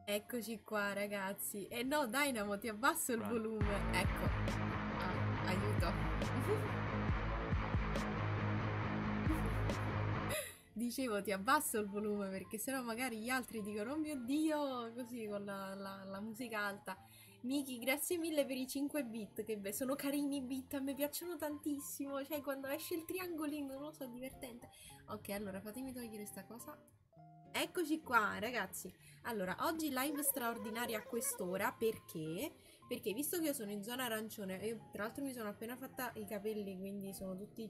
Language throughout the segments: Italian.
Eccoci qua, ragazzi. E no, Dynamo, ti abbasso il Pronto? volume. Ecco. Ah, aiuto. Dicevo, ti abbasso il volume perché sennò magari gli altri dicono, oh mio Dio, così con la musica alta. Miki, grazie mille per i 5 bit, che sono carini i bit, a me piacciono tantissimo. Cioè, quando esce il triangolino, non lo so, è divertente. Ok, allora fatemi togliere sta cosa. Eccoci qua, ragazzi. Allora, oggi live straordinaria a quest'ora perché? Perché visto che io sono in zona arancione, io tra l'altro mi sono appena fatta i capelli, quindi sono tutti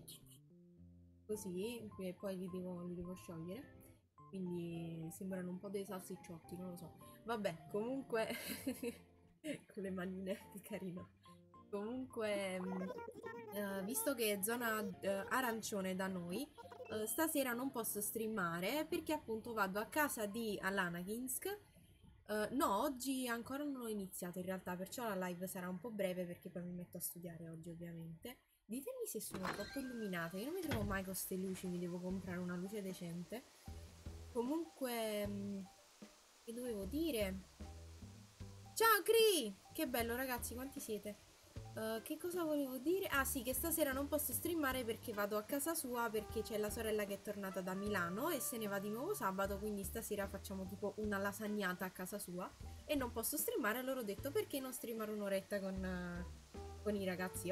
così, e poi li devo sciogliere. Quindi sembrano un po' dei salsicciotti, non lo so. Vabbè, comunque, con le manine, che carino. Comunque, visto che è zona arancione da noi, stasera non posso streamare perché appunto vado a casa di Alanaginsk. No, oggi ancora non ho iniziato in realtà, perciò la live sarà un po' breve perché poi mi metto a studiare oggi ovviamente. Ditemi se sono troppo illuminata, io non mi trovo mai con queste luci, mi devo comprare una luce decente. Comunque, che dovevo dire? Ciao Cri! Che bello ragazzi, quanti siete? Che cosa volevo dire? Ah sì, che stasera non posso streamare perché vado a casa sua perché c'è la sorella che è tornata da Milano e se ne va di nuovo sabato, quindi stasera facciamo tipo una lasagnata a casa sua e non posso streamare, allora ho detto perché non streamare un'oretta con i ragazzi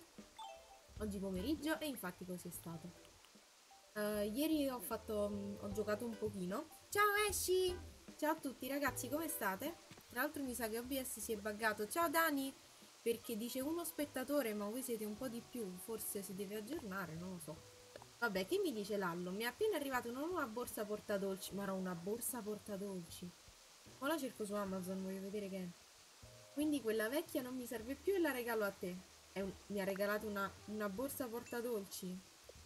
oggi pomeriggio e infatti così è stato. Ieri ho giocato un pochino. Ciao Esci! Ciao a tutti ragazzi, come state? Tra l'altro mi sa che OBS si è buggato. Ciao Dani! Perché dice uno spettatore, ma voi siete un po' di più, forse si deve aggiornare, non lo so. Vabbè, che mi dice Lallo? Mi è appena arrivata una nuova borsa portadolci. Ma era una borsa portadolci. Ora la cerco su Amazon, voglio vedere che è. Quindi quella vecchia non mi serve più e la regalo a te. Mi ha regalato una borsa portadolci.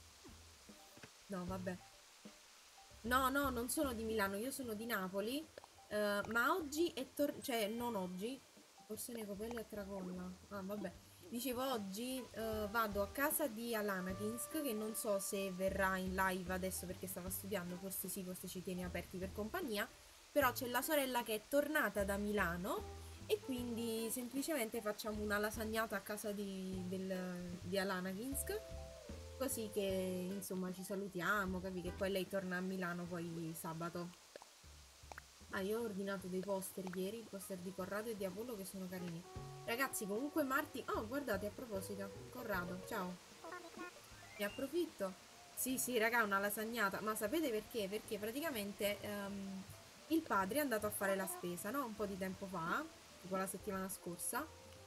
No, vabbè. No, no, non sono di Milano, io sono di Napoli, ma oggi cioè non oggi, forse nei capelli a tracolla. Ah, vabbè. Dicevo oggi vado a casa di Alana Kinsk, che non so se verrà in live adesso perché stava studiando, forse sì, forse ci tiene aperti per compagnia, però c'è la sorella che è tornata da Milano e quindi semplicemente facciamo una lasagnata a casa di Alana Kinsk. Così che insomma ci salutiamo, capi che poi lei torna a Milano poi sabato. Ah, io ho ordinato dei poster ieri, poster di Corrado e di Apollo che sono carini. Ragazzi, comunque Marti... Oh, guardate, a proposito, Corrado, ciao. Ne approfitto. Sì, sì, raga, una lasagnata. Ma sapete perché? Perché praticamente il padre è andato a fare la spesa, no? Un po' di tempo fa, tipo la settimana scorsa.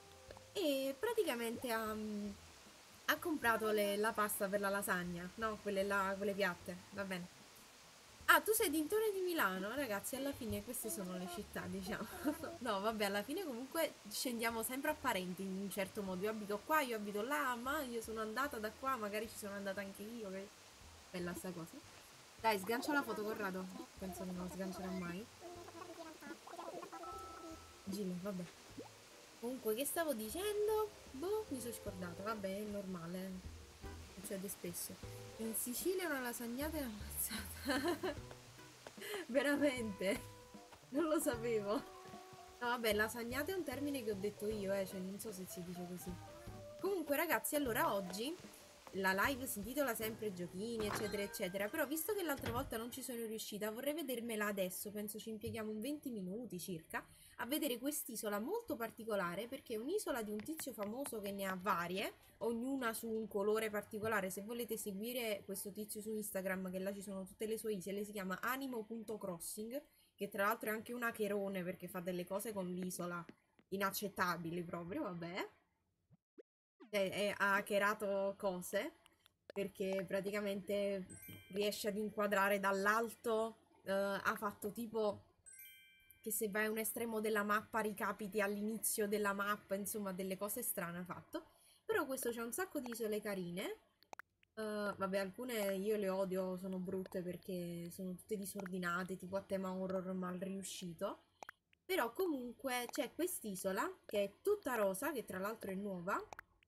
E praticamente ha comprato la pasta per la lasagna, no? Quelle là, quelle piatte, va bene. Ah, tu sei dintore di Milano, ragazzi, alla fine queste sono le città, diciamo. No, vabbè, alla fine comunque scendiamo sempre a parenti in un certo modo. Io abito qua, io abito là, ma io sono andata da qua, magari ci sono andata anche io. Bella sta cosa. Dai, sgancia la foto, Corrado. Penso che non la sgancerà mai. Gile, vabbè. Comunque, che stavo dicendo? Boh, mi sono scordata. Vabbè, è normale. Succede spesso. In Sicilia una lasagnata è ammazzata. Veramente? Non lo sapevo. No, vabbè, lasagnata è un termine che ho detto io, cioè non so se si dice così. Comunque, ragazzi, allora oggi la live si intitola sempre giochini, eccetera, eccetera. Però, visto che l'altra volta non ci sono riuscita, vorrei vedermela adesso. Penso ci impieghiamo un 20 minuti circa a vedere quest'isola molto particolare perché è un'isola di un tizio famoso che ne ha varie, ognuna su un colore particolare. Se volete seguire questo tizio su Instagram, che là ci sono tutte le sue isole, si chiama animo.crossing, che tra l'altro è anche un hackerone perché fa delle cose con l'isola inaccettabili proprio, vabbè. Ha hackerato cose perché praticamente riesce ad inquadrare dall'alto, ha fatto tipo che se vai a un estremo della mappa ricapiti all'inizio della mappa, insomma delle cose strane ha fatto. Però questo c'è un sacco di isole carine. Vabbè, alcune io le odio, sono brutte perché sono tutte disordinate, tipo a tema horror mal riuscito. Però comunque c'è quest'isola che è tutta rosa, che tra l'altro è nuova,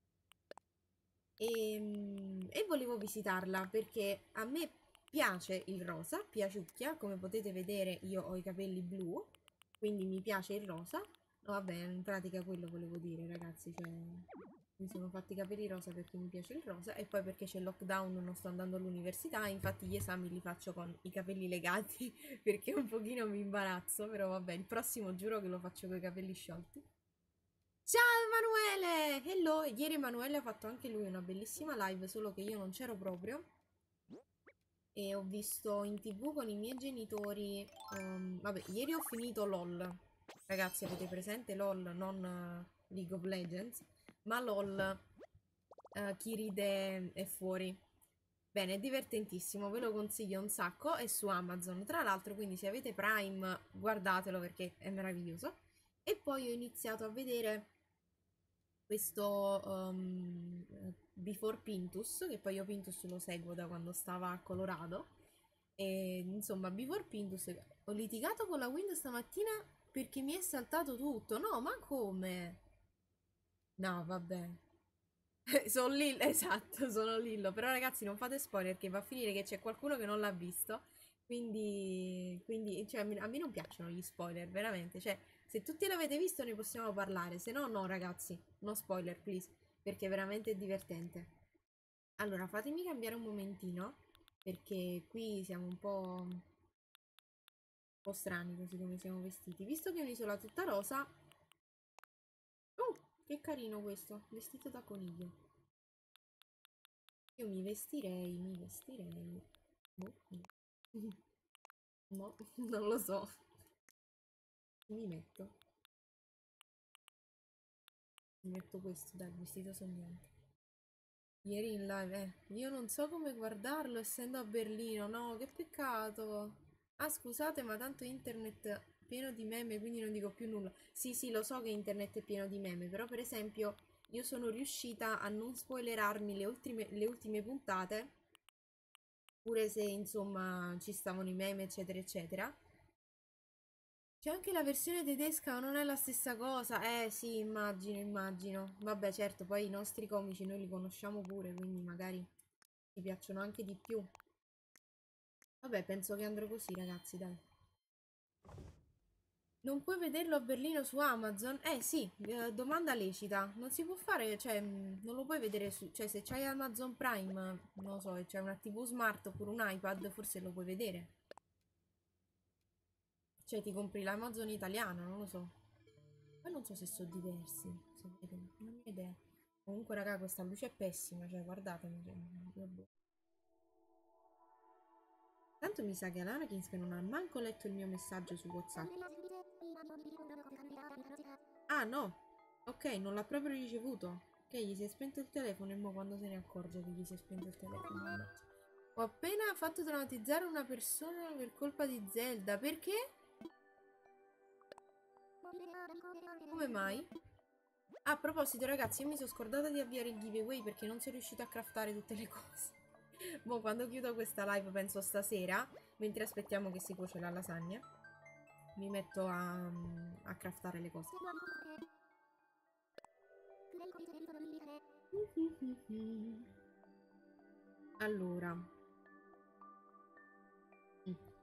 e volevo visitarla perché a me piace il rosa, piaciucchia, come potete vedere io ho i capelli blu quindi mi piace il rosa. No, vabbè, in pratica quello volevo dire, ragazzi, cioè mi sono fatti i capelli rosa perché mi piace il rosa e poi perché c'è il lockdown, non sto andando all'università, infatti gli esami li faccio con i capelli legati perché un pochino mi imbarazzo, però vabbè, il prossimo giuro che lo faccio con i capelli sciolti. Ciao Emanuele! Hello! Ieri Emanuele ha fatto anche lui una bellissima live, solo che io non c'ero proprio e ho visto in TV con i miei genitori. Vabbè, ieri ho finito LOL. Ragazzi, avete presente LOL? Non League of Legends, ma LOL. Chi ride è fuori. Bene, è divertentissimo, ve lo consiglio un sacco. È su Amazon, tra l'altro, quindi se avete Prime, guardatelo perché è meraviglioso. E poi ho iniziato a vedere questo Before Pintus, che poi io Pintus lo seguo da quando stava a Colorado. E insomma, Before Pintus, ho litigato con la Wind stamattina perché mi è saltato tutto. No, ma come? No, vabbè. Sono Lillo, esatto, sono Lillo. Però ragazzi non fate spoiler che va a finire che c'è qualcuno che non l'ha visto. Cioè, a me non piacciono gli spoiler, veramente. Cioè, se tutti l'avete visto ne possiamo parlare. Se no, no, ragazzi, no spoiler, please. Perché veramente è divertente. Allora, fatemi cambiare un momentino. Perché qui siamo un po' strani così come siamo vestiti. Visto che è un'isola tutta rosa. Oh, che carino questo, vestito da coniglio. Io mi vestirei. Boh, no. No, non lo so. Mi metto. Mi metto questo, dai, il vestito sognante. Ieri in live, io non so come guardarlo essendo a Berlino, no, che peccato. Ah, scusate, ma tanto internet è pieno di meme, quindi non dico più nulla. Sì, sì, lo so che internet è pieno di meme, però per esempio io sono riuscita a non spoilerarmi le ultime puntate, pure se insomma ci stavano i meme, eccetera, eccetera. C'è anche la versione tedesca, ma non è la stessa cosa. Sì, immagino, immagino. Vabbè, certo, poi i nostri comici noi li conosciamo pure, quindi magari ci piacciono anche di più. Vabbè, penso che andrò così, ragazzi, dai. Non puoi vederlo a Berlino su Amazon? Sì, domanda lecita. Non si può fare, cioè, non lo puoi vedere su... Cioè, se c'hai Amazon Prime, non lo so, e c'è una TV smart oppure un iPad, forse lo puoi vedere. Cioè, ti compri l'Amazon italiano, non lo so. Poi non so se sono diversi. Se vedo, non ho idea. Comunque, raga, questa luce è pessima. Cioè, guardatemi. Boh. Tanto mi sa che Alanakins che non ha manco letto il mio messaggio su WhatsApp. Ah, no. Ok, non l'ha proprio ricevuto. Ok, gli si è spento il telefono e mo quando se ne accorge che gli si è spento il telefono. Mannaggia. Ho appena fatto traumatizzare una persona per colpa di Zelda. Perché? Come mai? Ah, a proposito, ragazzi, io mi sono scordata di avviare il giveaway perché non sono riuscita a craftare tutte le cose. Boh, quando chiudo questa live, penso stasera, mentre aspettiamo che si cuoce la lasagna, mi metto a craftare le cose. Allora, mm,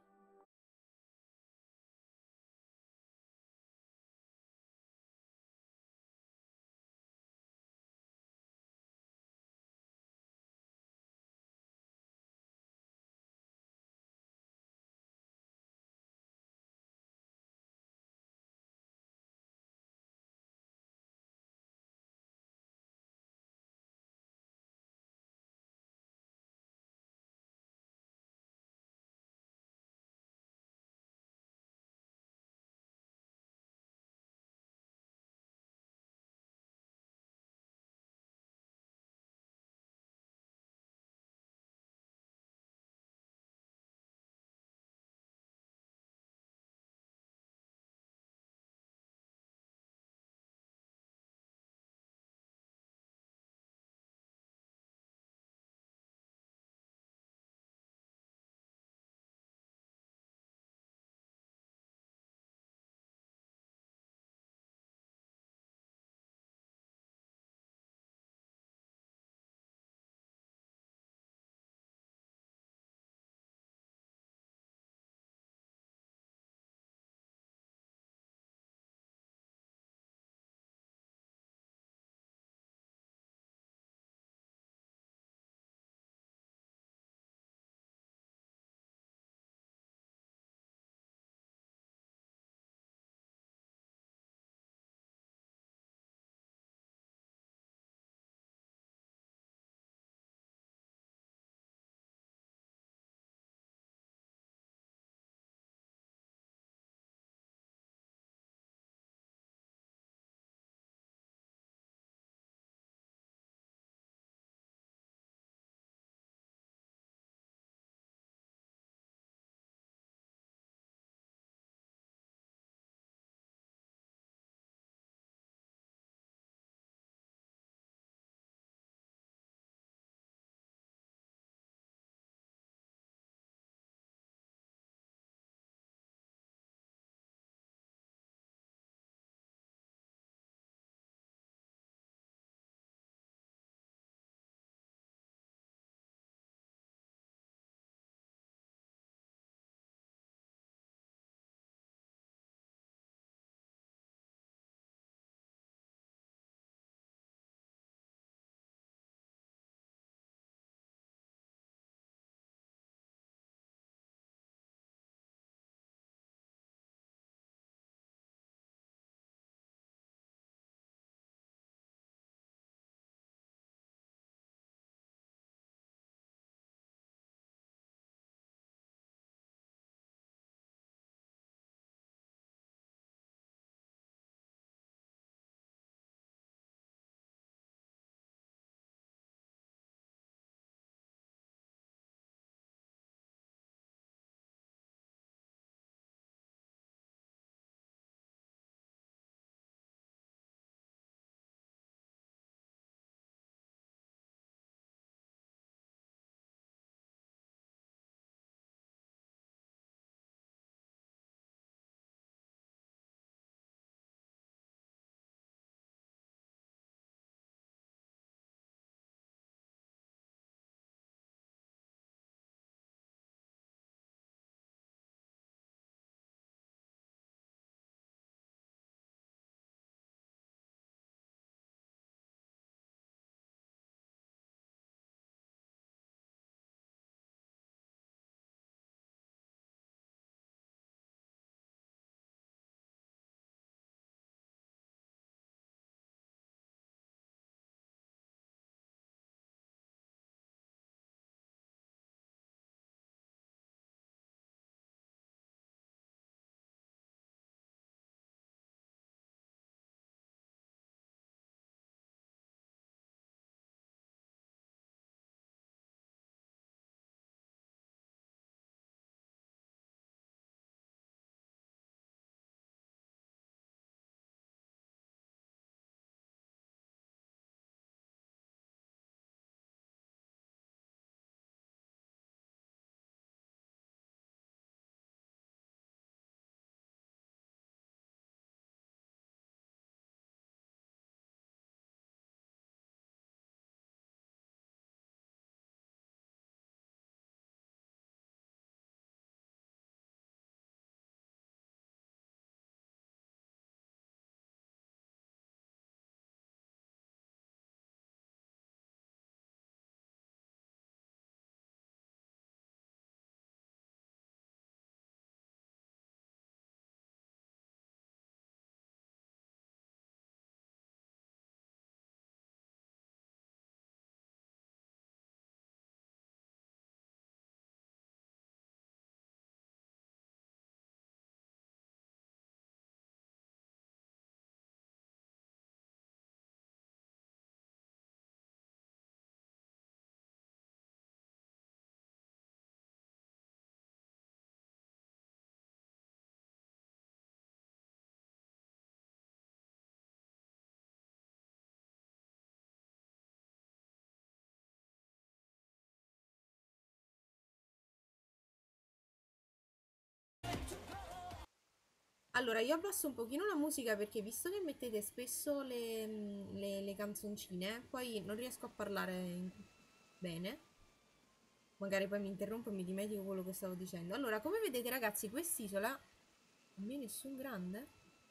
Allora, io abbasso un pochino la musica perché visto che mettete spesso le canzoncine, poi non riesco a parlare bene. Magari poi mi interrompo e mi dimentico quello che stavo dicendo. Allora, come vedete ragazzi, quest'isola... A me nessun grande?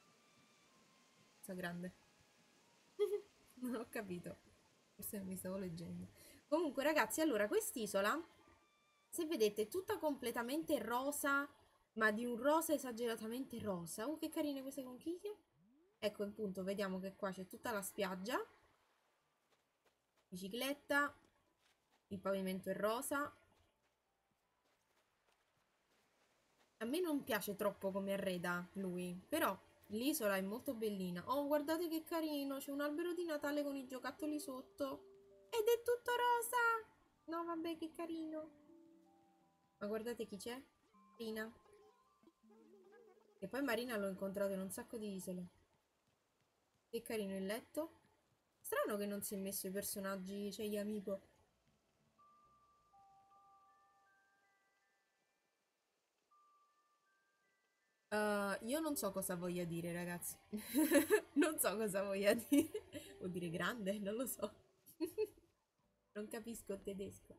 Sa grande. Non ho capito. Forse mi stavo leggendo. Comunque ragazzi, allora, quest'isola, se vedete, è tutta completamente rosa, ma di un rosa esageratamente rosa. Oh, che carine queste conchiglie. Ecco, appunto, vediamo che qua c'è tutta la spiaggia, bicicletta, il pavimento è rosa. A me non piace troppo come arreda lui, però l'isola è molto bellina. Oh, guardate che carino, c'è un albero di Natale con i giocattoli sotto. Ed è tutto rosa! No, vabbè, che carino. Ma guardate chi c'è? Marina. E poi Marina l'ho incontrato in un sacco di isole. Che carino il letto. Strano che non si è messo i personaggi, cioè gli amico. Io non so cosa voglia dire, ragazzi. Non so cosa voglia dire. Vuol dire grande? Non lo so. Non capisco il tedesco.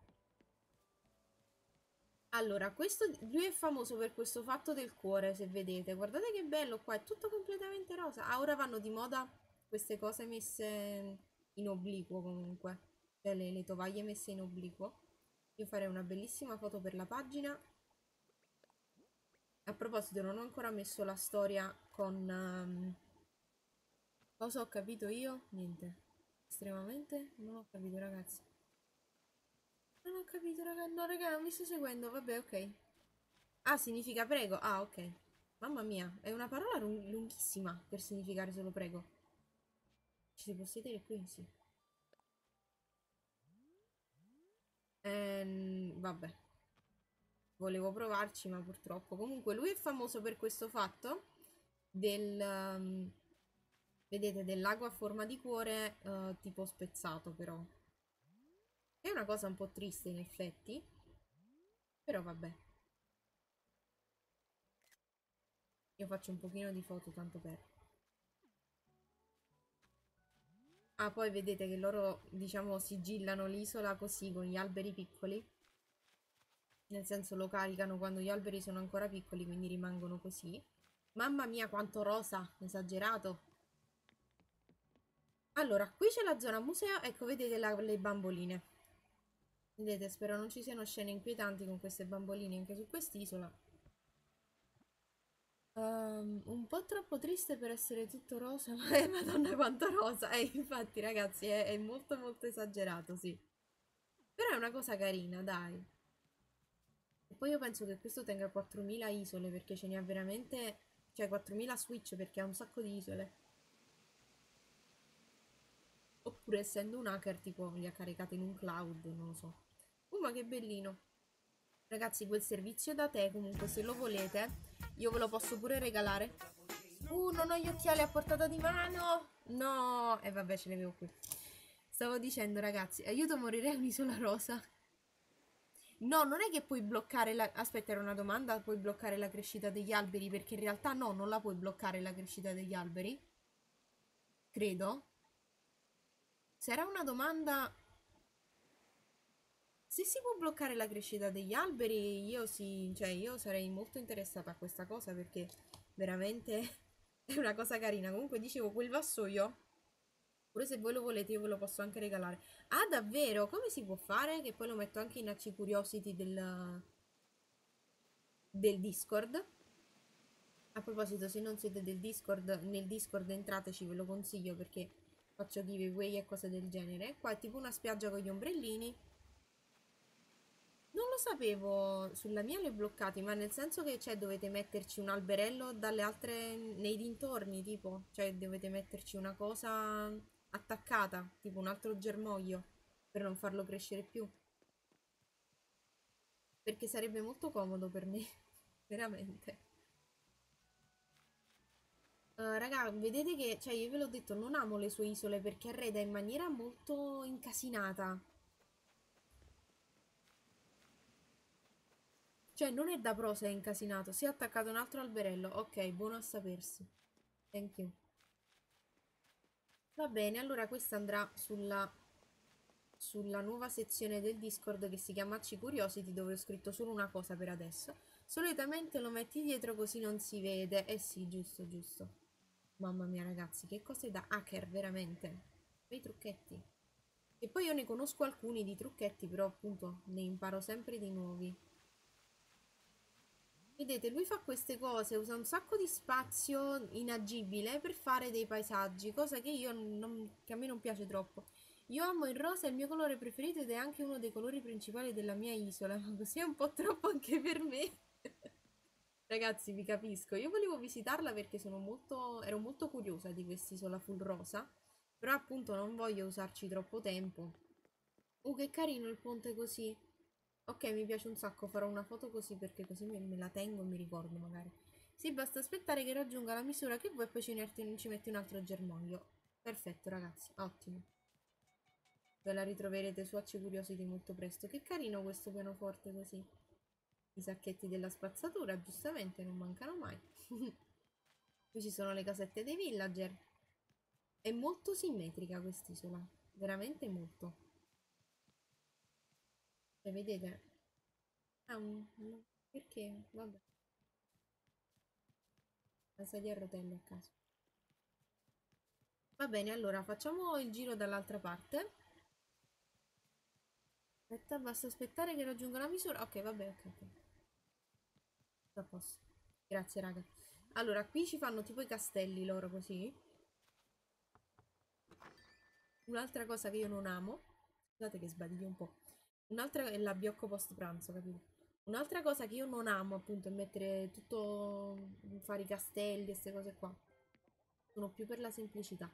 Allora, lui è famoso per questo fatto del cuore, se vedete. Guardate che bello qua, è tutto completamente rosa. Ah, ora vanno di moda queste cose messe in obliquo comunque. Cioè le tovaglie messe in obliquo. Io farei una bellissima foto per la pagina. A proposito, non ho ancora messo la storia con... cosa ho capito io? Niente. Estremamente? Non ho capito, ragazzi. Non ho capito, raga. No, raga, non mi sto seguendo. Vabbè, ok. Ah, significa prego. Ah, ok. Mamma mia, è una parola lunghissima per significare solo prego. Ci si può sedere qui? Sì. Vabbè. Volevo provarci, ma purtroppo. Comunque, lui è famoso per questo fatto del... vedete, del lago a forma di cuore, tipo spezzato, però. È una cosa un po' triste, in effetti. Però vabbè. Io faccio un pochino di foto, tanto per... Ah, poi vedete che loro, diciamo, sigillano l'isola così, con gli alberi piccoli. Nel senso lo caricano quando gli alberi sono ancora piccoli, quindi rimangono così. Mamma mia, quanto rosa, esagerato. Allora, qui c'è la zona museo, ecco, vedete le bamboline. Vedete, spero non ci siano scene inquietanti con queste bamboline anche su quest'isola. Un po' troppo triste per essere tutto rosa, ma madonna quanto rosa. Infatti, ragazzi, è molto molto esagerato, sì. Però è una cosa carina, dai. E poi io penso che questo tenga 4000 isole, perché ce ne ha veramente... Cioè 4000 Switch, perché ha un sacco di isole. Oppure essendo un hacker, tipo, li ha caricati in un cloud, non lo so. Ma che bellino. Ragazzi, quel servizio da te, comunque, se lo volete, io ve lo posso pure regalare. Non ho gli occhiali a portata di mano. No. E vabbè, ce li avevo qui. Stavo dicendo, ragazzi, aiuto a morire a un'isola rosa. No, non è che puoi bloccare la... Aspetta, era una domanda, puoi bloccare la crescita degli alberi? Perché in realtà no, non la puoi bloccare la crescita degli alberi. Credo. Se era una domanda... Se si può bloccare la crescita degli alberi, io sì, cioè io sarei molto interessata a questa cosa perché veramente è una cosa carina. Comunque dicevo, quel vassoio, pure se voi lo volete io ve lo posso anche regalare. Ah, davvero? Come si può fare? Che poi lo metto anche in AC Curiosity del Discord. A proposito, se non siete del Discord, nel Discord entrateci, ve lo consiglio perché faccio giveaway e cose del genere. Qua è tipo una spiaggia con gli ombrellini. Non lo sapevo, sulla mia li ho bloccati, ma nel senso che cioè, dovete metterci un alberello dalle altre nei dintorni, tipo, cioè dovete metterci una cosa attaccata, tipo un altro germoglio, per non farlo crescere più. Perché sarebbe molto comodo per me, veramente. Raga, vedete che, cioè io ve l'ho detto, non amo le sue isole perché arreda in maniera molto incasinata. Cioè, non è da pro se è incasinato. Si è attaccato un altro alberello. Ok, buono a sapersi. Thank you. Va bene, allora questa andrà sulla nuova sezione del Discord che si chiama Acci Curiosity, dove ho scritto solo una cosa per adesso. Solitamente lo metti dietro così non si vede. Eh sì, giusto, giusto. Mamma mia, ragazzi, che cose da hacker, veramente. Bei trucchetti. E poi io ne conosco alcuni di trucchetti, però appunto ne imparo sempre di nuovi. Vedete, lui fa queste cose, usa un sacco di spazio inagibile per fare dei paesaggi, cosa che che a me non piace troppo. Io amo il rosa, è il mio colore preferito ed è anche uno dei colori principali della mia isola, ma così è un po' troppo anche per me. Ragazzi, vi capisco. Io volevo visitarla perché ero molto curiosa di quest'isola full rosa, però appunto non voglio usarci troppo tempo. Che carino il ponte così. Ok, mi piace un sacco, farò una foto così perché così me la tengo e mi ricordo magari. Sì, basta aspettare che raggiunga la misura che vuoi e poi ci metti un altro germoglio. Perfetto, ragazzi, ottimo. Ve la ritroverete su Acci Curiosity molto presto. Che carino questo pianoforte così. I sacchetti della spazzatura, giustamente, non mancano mai. Qui ci sono le casette dei villager. È molto simmetrica quest'isola, veramente molto. Cioè, vedete? Ah, perché? Vabbè, la sedia a rotelle a caso. Va bene, allora facciamo il giro dall'altra parte. Aspetta, basta aspettare che raggiunga la misura. Ok, vabbè, ok. A posto. Grazie, raga. Allora, qui ci fanno tipo i castelli loro così. Un'altra cosa che io non amo. Scusate che sbadiglio un po'. Un'altra è l'abbiocco post pranzo, capito? Un'altra cosa che io non amo, appunto, è mettere tutto. Fare i castelli e queste cose qua. Sono più per la semplicità.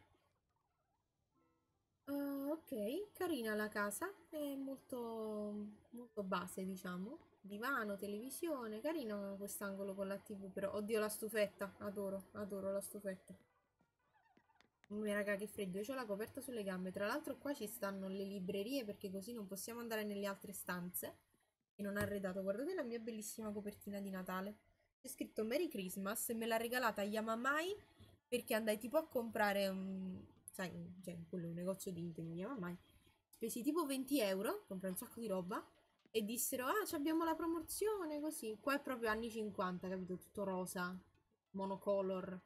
Ok, carina la casa, è molto base, diciamo. Divano, televisione, carino quest'angolo con la TV, però oddio la stufetta, adoro la stufetta. Mia raga, che freddo, io ho la coperta sulle gambe. Tra l'altro qua ci stanno le librerie perché così non possiamo andare nelle altre stanze e non arredato. Guardate la mia bellissima copertina di Natale. C'è scritto Merry Christmas e me l'ha regalata Yamamai perché andai tipo a comprare un... sai, cioè, quello è un negozio di Inter, Yamamai. Spesi tipo 20 euro, comprai un sacco di roba e dissero, ah, abbiamo la promozione, così. Qua è proprio anni 50, capito? Tutto rosa, monocolor.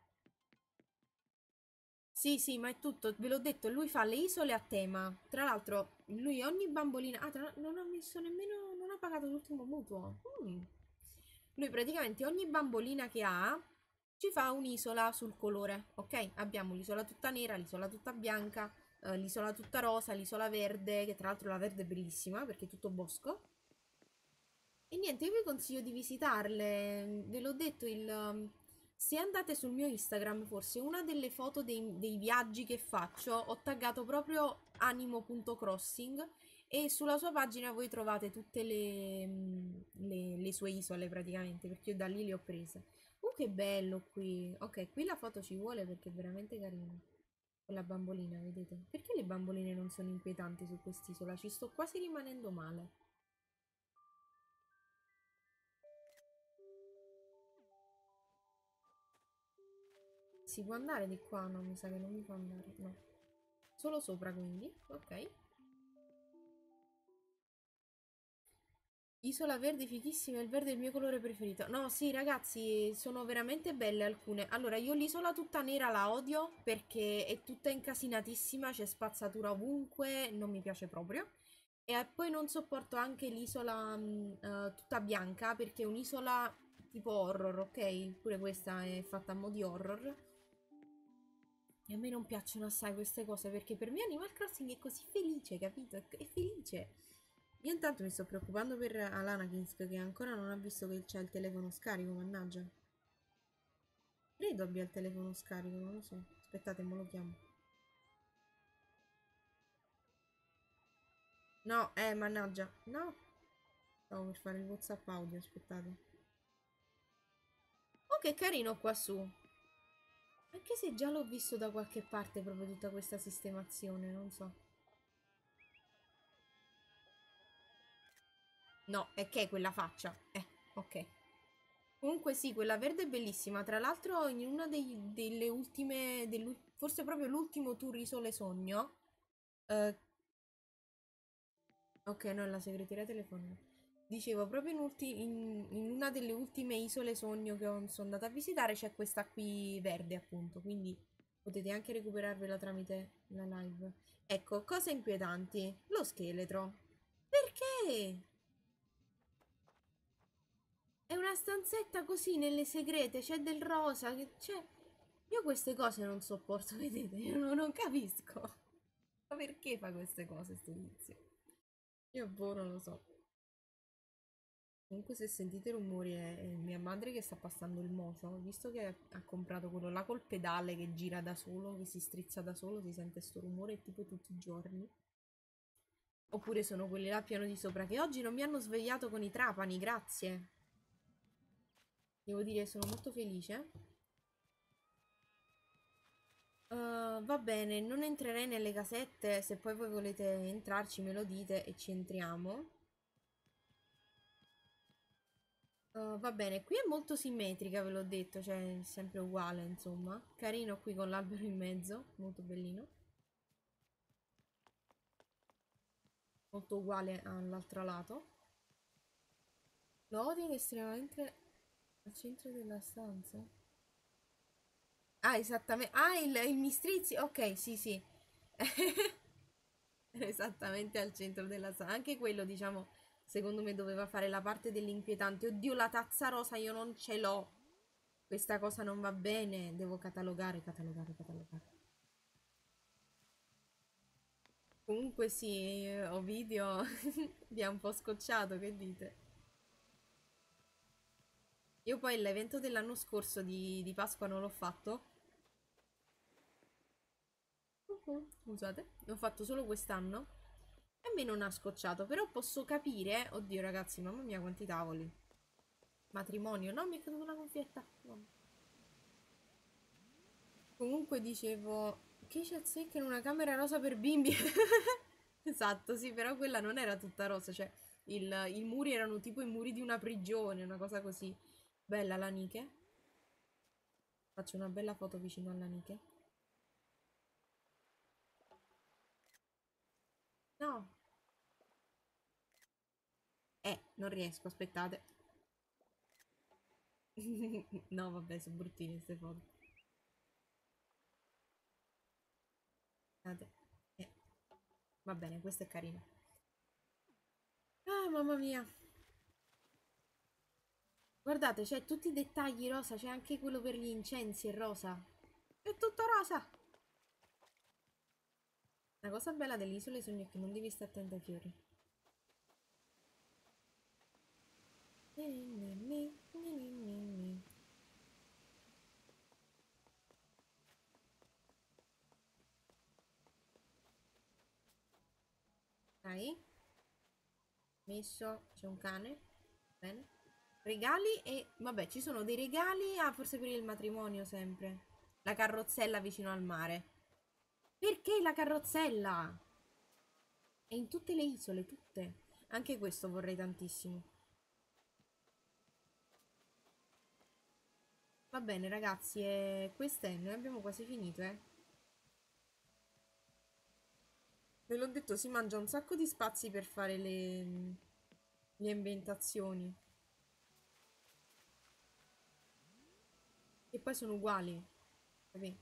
Sì, sì, ma è tutto, ve l'ho detto, lui fa le isole a tema. Tra l'altro, lui ogni bambolina... Ah, non ha messo nemmeno... Non ha pagato l'ultimo mutuo. Lui praticamente ogni bambolina che ha ci fa un'isola sul colore, ok? Abbiamo l'isola tutta nera, l'isola tutta bianca, l'isola tutta rosa, l'isola verde, che tra l'altro la verde è bellissima perché è tutto bosco. E niente, io vi consiglio di visitarle. Ve l'ho detto, se andate sul mio Instagram, forse una delle foto dei viaggi che faccio, ho taggato proprio animo.crossing e sulla sua pagina voi trovate tutte le sue isole praticamente, perché io da lì le ho prese. Che bello qui. Ok, qui la foto ci vuole perché è veramente carina. Con la bambolina, vedete? Perché le bamboline non sono inquietanti su quest'isola? Ci sto quasi rimanendo male. Si può andare di qua? No, mi sa che non mi fa andare. No. Solo sopra quindi. Ok. Isola verde fighissima, il verde è il mio colore preferito. No, sì, ragazzi, sono veramente belle alcune. Allora, io l'isola tutta nera la odio perché è tutta incasinatissima, c'è spazzatura ovunque, non mi piace proprio. E poi non sopporto anche l'isola tutta bianca perché è un'isola tipo horror, ok? Pure questa è fatta a mo' di horror. E a me non piacciono assai queste cose perché per me Animal Crossing è così felice, capito? È felice. Io intanto mi sto preoccupando per Alanakinsk che ancora non ha visto che c'è il telefono scarico, mannaggia. Credo abbia il telefono scarico, non lo so. Aspettate, me lo chiamo. No, mannaggia. No. Stavo per fare il WhatsApp audio, aspettate. Oh, che carino qua su. Anche se già l'ho visto da qualche parte proprio tutta questa sistemazione, non so. No, è che è quella faccia. Ok. Comunque sì, quella verde è bellissima. Tra l'altro in una delle ultime, forse proprio l'ultimo tour Isole Sogno. eh, ok, no, è la segreteria telefonica. Dicevo, proprio in una delle ultime Isole Sogno che sono andata a visitare c'è questa qui verde, appunto. Quindi potete anche recuperarvela tramite la live. Ecco, cose inquietanti. Lo scheletro. Perché? È una stanzetta così nelle segrete, c'è del rosa, c'è... Io queste cose non sopporto, vedete, io non capisco. Ma perché fa queste cose sto tizio? Io boh, non lo so. Comunque se sentite rumori è mia madre che sta passando il mocio, visto che ha comprato quello là col pedale che gira da solo, che si strizza da solo, si sente sto rumore tipo tutti i giorni. Oppure sono quelli là piano di sopra che oggi non mi hanno svegliato con i trapani, grazie. Devo dire, sono molto felice. Va bene, non entrerei nelle casette, se poi voi volete entrarci me lo dite e ci entriamo. Va bene, qui è molto simmetrica, ve l'ho detto, cioè è sempre uguale, insomma. Carino qui con l'albero in mezzo, molto bellino. Molto uguale all'altro lato. Loading estremamente al centro della stanza. Ah, esattamente. Ah, il mistrizio. Ok, sì, sì. Esattamente al centro della sala. Anche quello, diciamo, secondo me doveva fare la parte dell'inquietante. Oddio, la tazza rosa io non ce l'ho. Questa cosa non va bene. Devo catalogare, catalogare, catalogare. Comunque sì, Ovidio vi ha un po' scocciato, che dite? Io poi l'evento dell'anno scorso di Pasqua non l'ho fatto. Scusate, l'ho fatto solo quest'anno. E a me non ha scocciato, però posso capire... Oddio ragazzi, mamma mia quanti tavoli. Matrimonio, no, mi è caduta una cuffietta. No. Comunque dicevo, che c'è zecca in una camera rosa per bimbi? Esatto, sì, però quella non era tutta rosa, cioè i muri erano tipo i muri di una prigione, una cosa così. Bella la Nike. Faccio una bella foto vicino alla Nike. No, non riesco, aspettate. No, vabbè, sono bruttine queste foto. Aspettate. Eh, va bene, questa è carina. Ah, mamma mia. Guardate, c'è tutti i dettagli rosa, c'è anche quello per gli incensi, è rosa. È tutto rosa. La cosa bella delle isole sogno è che non devi stare attento ai fiori. Dai, messo, c'è un cane. Bene. Regali e... Vabbè, ci sono dei regali. Ah, forse per il matrimonio sempre. La carrozzella vicino al mare. Perché la carrozzella? È in tutte le isole, tutte. Anche questo vorrei tantissimo. Va bene, ragazzi, questo è. Noi abbiamo quasi finito, eh. Ve l'ho detto, si mangia un sacco di spazi per fare le ambientazioni. E poi sono uguali. Capì?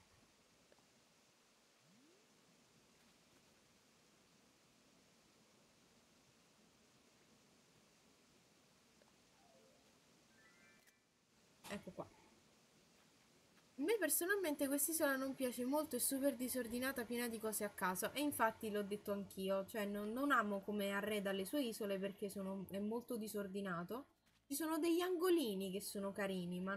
Ecco qua. A me personalmente quest'isola non piace molto, è super disordinata, piena di cose a caso. E infatti l'ho detto anch'io, cioè non amo come arreda le sue isole perché è molto disordinato. Ci sono degli angolini che sono carini, ma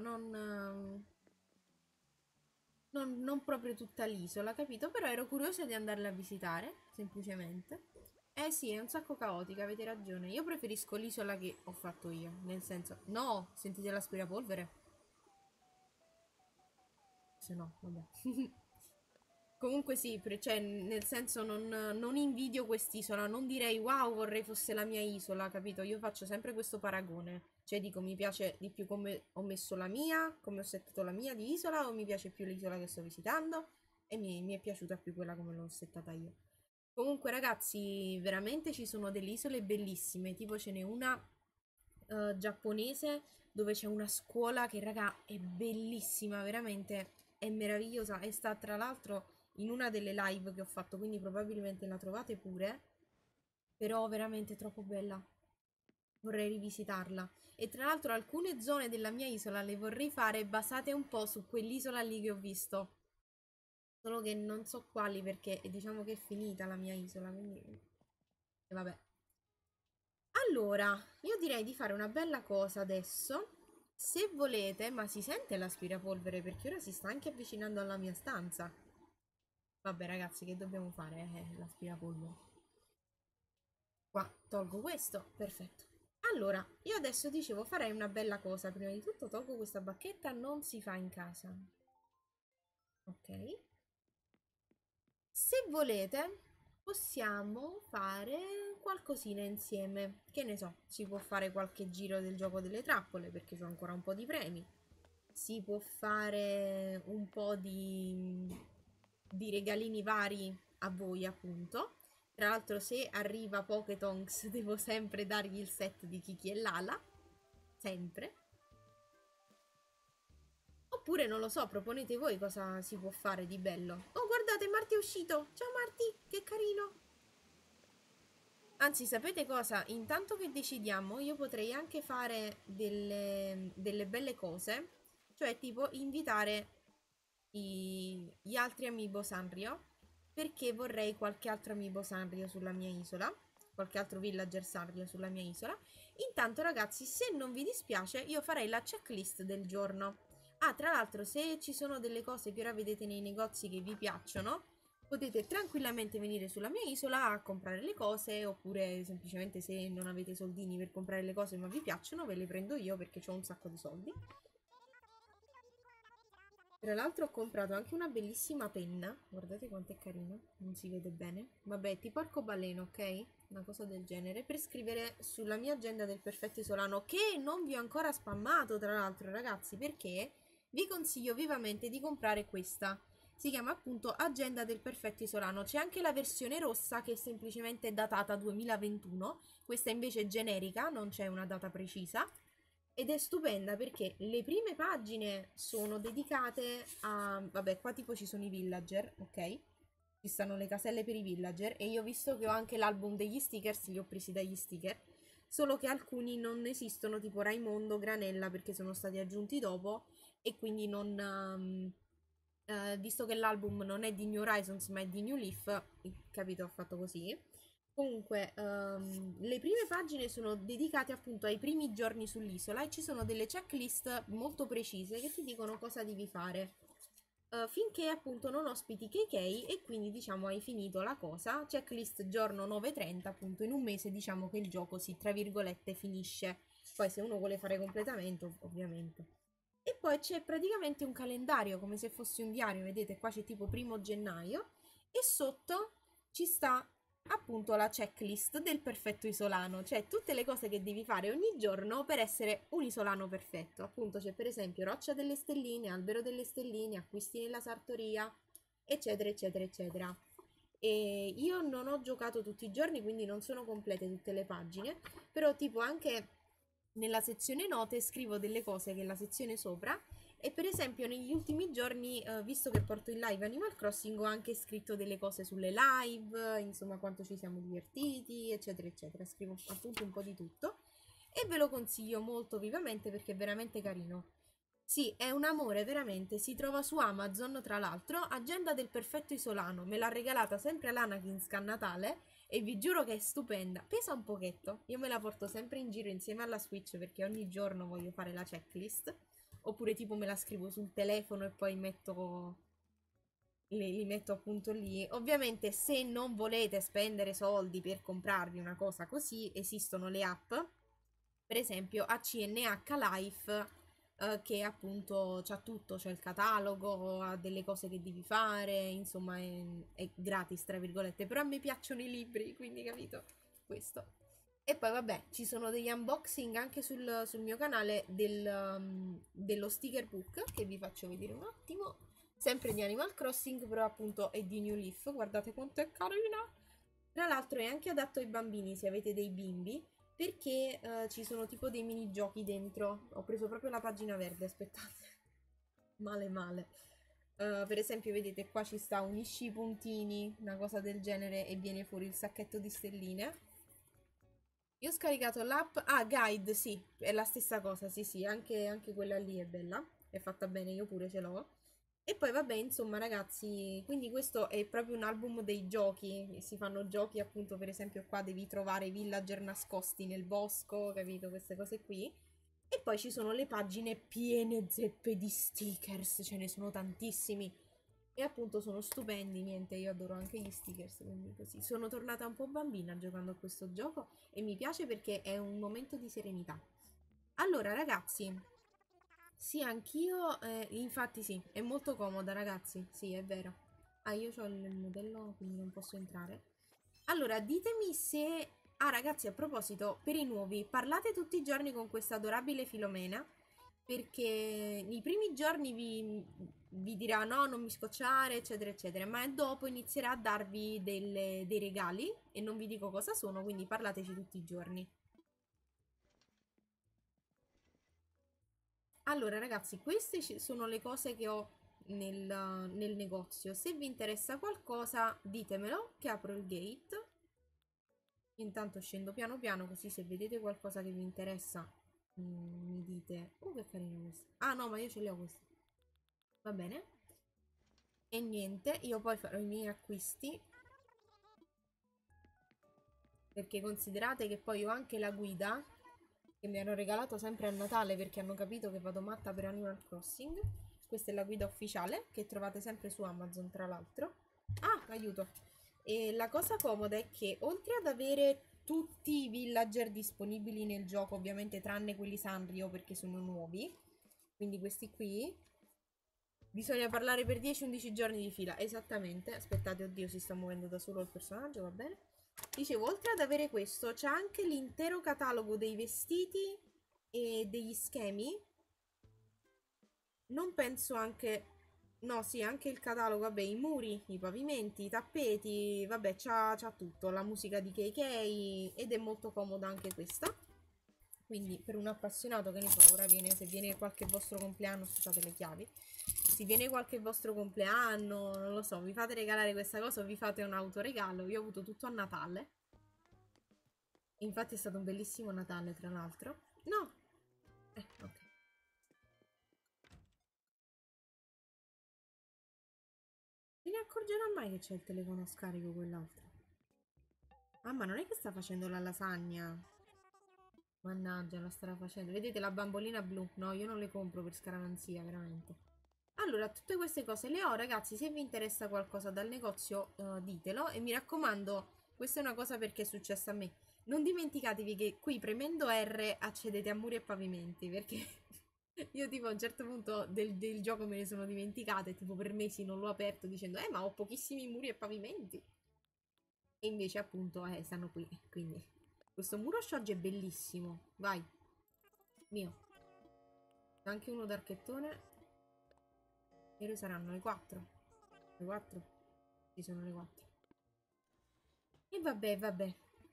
non proprio tutta l'isola, capito? Però ero curiosa di andarla a visitare, semplicemente. Eh sì, è un sacco caotica, avete ragione. Io preferisco l'isola che ho fatto io, nel senso... No, sentite l'aspirapolvere? Se no, vabbè. Comunque sì, cioè, nel senso non invidio quest'isola, non direi wow, vorrei fosse la mia isola, capito? Io faccio sempre questo paragone, cioè dico mi piace di più come ho messo la mia, come ho settato la mia di isola o mi piace più l'isola che sto visitando e mi è piaciuta più quella come l'ho settata io. Comunque ragazzi, veramente ci sono delle isole bellissime, tipo ce n'è una giapponese dove c'è una scuola che raga è bellissima, veramente è meravigliosa e sta tra l'altro in una delle live che ho fatto, quindi probabilmente la trovate pure, però veramente troppo bella. Vorrei rivisitarla. E tra l'altro alcune zone della mia isola le vorrei fare basate un po' su quell'isola lì che ho visto. Solo che non so quali perché diciamo che è finita la mia isola, quindi e vabbè. Allora, io direi di fare una bella cosa adesso. Se volete, ma si sente l'aspirapolvere perché ora si sta anche avvicinando alla mia stanza. Vabbè, ragazzi, che dobbiamo fare? L'aspirapolvere. Qua tolgo questo, perfetto. Allora, io adesso dicevo farei una bella cosa. Prima di tutto tolgo questa bacchetta, non si fa in casa. Ok. Se volete, possiamo fare qualcosina insieme. Che ne so, si può fare qualche giro del gioco delle trappole perché c'ho ancora un po' di premi. Si può fare un po' di regalini vari a voi, appunto. Tra l'altro, se arriva Pokétonks, devo sempre dargli il set di Kiki e Lala. Sempre. Oppure non lo so, proponete voi cosa si può fare di bello. Oh, guardate, Marty è uscito! Ciao Marty, che carino! Anzi, sapete cosa? Intanto che decidiamo, io potrei anche fare delle belle cose, cioè tipo invitare gli altri amiibo Sanrio, perché vorrei qualche altro amiibo Sanrio sulla mia isola, qualche altro villager Sanrio sulla mia isola. Intanto ragazzi, se non vi dispiace, io farei la checklist del giorno. Ah, tra l'altro, se ci sono delle cose che ora vedete nei negozi che vi piacciono, potete tranquillamente venire sulla mia isola a comprare le cose, oppure semplicemente se non avete soldini per comprare le cose ma vi piacciono, ve le prendo io perché ho un sacco di soldi. Tra l'altro ho comprato anche una bellissima penna, guardate quanto è carino, non si vede bene. Vabbè, tipo arcobaleno, ok? Una cosa del genere, per scrivere sulla mia agenda del perfetto isolano, che non vi ho ancora spammato tra l'altro ragazzi, perché vi consiglio vivamente di comprare questa. Si chiama appunto Agenda del perfetto isolano, c'è anche la versione rossa che è semplicemente datata 2021, questa invece è generica, non c'è una data precisa. Ed è stupenda perché le prime pagine sono dedicate a... Vabbè, qua tipo ci sono i villager, ok? Ci stanno le caselle per i villager e io ho visto che ho anche l'album degli stickers, li ho presi dagli sticker, solo che alcuni non esistono, tipo Raimondo, Granella, perché sono stati aggiunti dopo e quindi non... visto che l'album non è di New Horizons ma è di New Leaf, capito, ho fatto così. Comunque, le prime pagine sono dedicate appunto ai primi giorni sull'isola e ci sono delle checklist molto precise che ti dicono cosa devi fare. Finché appunto non ospiti KK e quindi diciamo hai finito la cosa, checklist giorno 9:30, appunto in un mese diciamo che il gioco si tra virgolette finisce. Poi se uno vuole fare completamento, ovviamente. E poi c'è praticamente un calendario come se fosse un diario, vedete qua c'è tipo 1° gennaio e sotto ci sta appunto la checklist del perfetto isolano, cioè tutte le cose che devi fare ogni giorno per essere un isolano perfetto. Appunto c'è per esempio Roccia delle Stelline, Albero delle Stelline, acquisti nella sartoria, eccetera, eccetera, eccetera. E io non ho giocato tutti i giorni, quindi non sono complete tutte le pagine, però tipo anche nella sezione note scrivo delle cose che è la sezione sopra e per esempio negli ultimi giorni, visto che porto in live Animal Crossing, ho anche scritto delle cose sulle live, insomma quanto ci siamo divertiti, eccetera, eccetera. Scrivo appunto un po' di tutto e ve lo consiglio molto vivamente perché è veramente carino. Sì, è un amore, veramente. Si trova su Amazon, tra l'altro. Agenda del perfetto isolano. Me l'ha regalata sempre l'Anakinsk a Natale e vi giuro che è stupenda. Pesa un pochetto. Io me la porto sempre in giro insieme alla Switch perché ogni giorno voglio fare la checklist. Oppure tipo me la scrivo sul telefono e poi li metto appunto lì. Ovviamente se non volete spendere soldi per comprarvi una cosa così, esistono le app. Per esempio ACNH Life che appunto c'ha tutto, c'è il catalogo, ha delle cose che devi fare, insomma è gratis, tra virgolette, però a me piacciono i libri, quindi capito? Questo. E poi vabbè, ci sono degli unboxing anche sul mio canale dello sticker book che vi faccio vedere un attimo. Sempre di Animal Crossing, però appunto è di New Leaf. Guardate quanto è carina! Tra l'altro è anche adatto ai bambini se avete dei bimbi, perché ci sono tipo dei minigiochi dentro. Ho preso proprio la pagina verde, aspettate. Male male. Per esempio, vedete qua ci sta unisci i puntini, una cosa del genere, e viene fuori il sacchetto di stelline. Io ho scaricato l'app. Ah, Guide, sì, è la stessa cosa, sì, sì, anche quella lì è bella, è fatta bene, io pure ce l'ho. E poi vabbè, insomma, ragazzi, quindi questo è proprio un album dei giochi, si fanno giochi appunto, per esempio qua devi trovare i villager nascosti nel bosco, capito? Queste cose qui. E poi ci sono le pagine piene zeppe di stickers, ce ne sono tantissimi. E appunto sono stupendi, niente, io adoro anche gli stickers, quindi così. Sono tornata un po' bambina giocando a questo gioco e mi piace perché è un momento di serenità. Allora, ragazzi, sì, anch'io, infatti sì, è molto comoda, ragazzi, sì, è vero. Ah, io ho il modello, quindi non posso entrare. Allora, ditemi se... Ah, ragazzi, a proposito, per i nuovi, parlate tutti i giorni con questa adorabile Filomena, perché i primi giorni vi dirà no, non mi scocciare, eccetera, eccetera, ma dopo inizierà a darvi dei regali, e non vi dico cosa sono, quindi parlateci tutti i giorni. Allora, ragazzi, queste sono le cose che ho nel negozio. Se vi interessa qualcosa, ditemelo, che apro il gate. Intanto scendo piano piano, così se vedete qualcosa che vi interessa, mi dite. Oh, che carino questo. Ah, no, ma io ce li ho questi. Va bene. E niente, io poi farò i miei acquisti. Perché considerate che poi ho anche la guida che mi hanno regalato sempre a Natale perché hanno capito che vado matta per Animal Crossing. Questa è la guida ufficiale che trovate sempre su Amazon, tra l'altro. Ah, aiuto! E la cosa comoda è che oltre ad avere tutti i villager disponibili nel gioco, ovviamente tranne quelli Sanrio perché sono nuovi, quindi questi qui, bisogna parlare per 10-11 giorni di fila. Esattamente. Aspettate, oddio, si sta muovendo da solo il personaggio, va bene? Dicevo, oltre ad avere questo, c'è anche l'intero catalogo dei vestiti e degli schemi. Non penso anche... No, sì, anche il catalogo, vabbè, i muri, i pavimenti, i tappeti, vabbè, c'ha tutto, la musica di KK ed è molto comoda anche questa. Quindi per un appassionato, che ne so, ora viene, se viene qualche vostro compleanno, scusate le chiavi, se viene qualche vostro compleanno, non lo so, vi fate regalare questa cosa o vi fate un autoregalo, io ho avuto tutto a Natale. Infatti è stato un bellissimo Natale, tra l'altro. No! Ok. Se ne accorgerà mai che c'è il telefono scarico quell'altro? Mamma, non è che sta facendo la lasagna. Mannaggia, la starà facendo. Vedete la bambolina blu? No, io non le compro per scaramanzia, veramente. Allora, tutte queste cose le ho, ragazzi. Se vi interessa qualcosa dal negozio, ditelo. E mi raccomando, questa è una cosa perché è successa a me. Non dimenticatevi che qui premendo R accedete a muri e pavimenti, perché io tipo a un certo punto del gioco me ne sono dimenticata e tipo per mesi non l'ho aperto dicendo ma ho pochissimi muri e pavimenti. E invece appunto stanno qui, quindi questo muro sciogge è bellissimo. Vai, mio. Anche uno d'archettone. E ore saranno le 4. Le 4? Ci sono le 4. E vabbè, vabbè.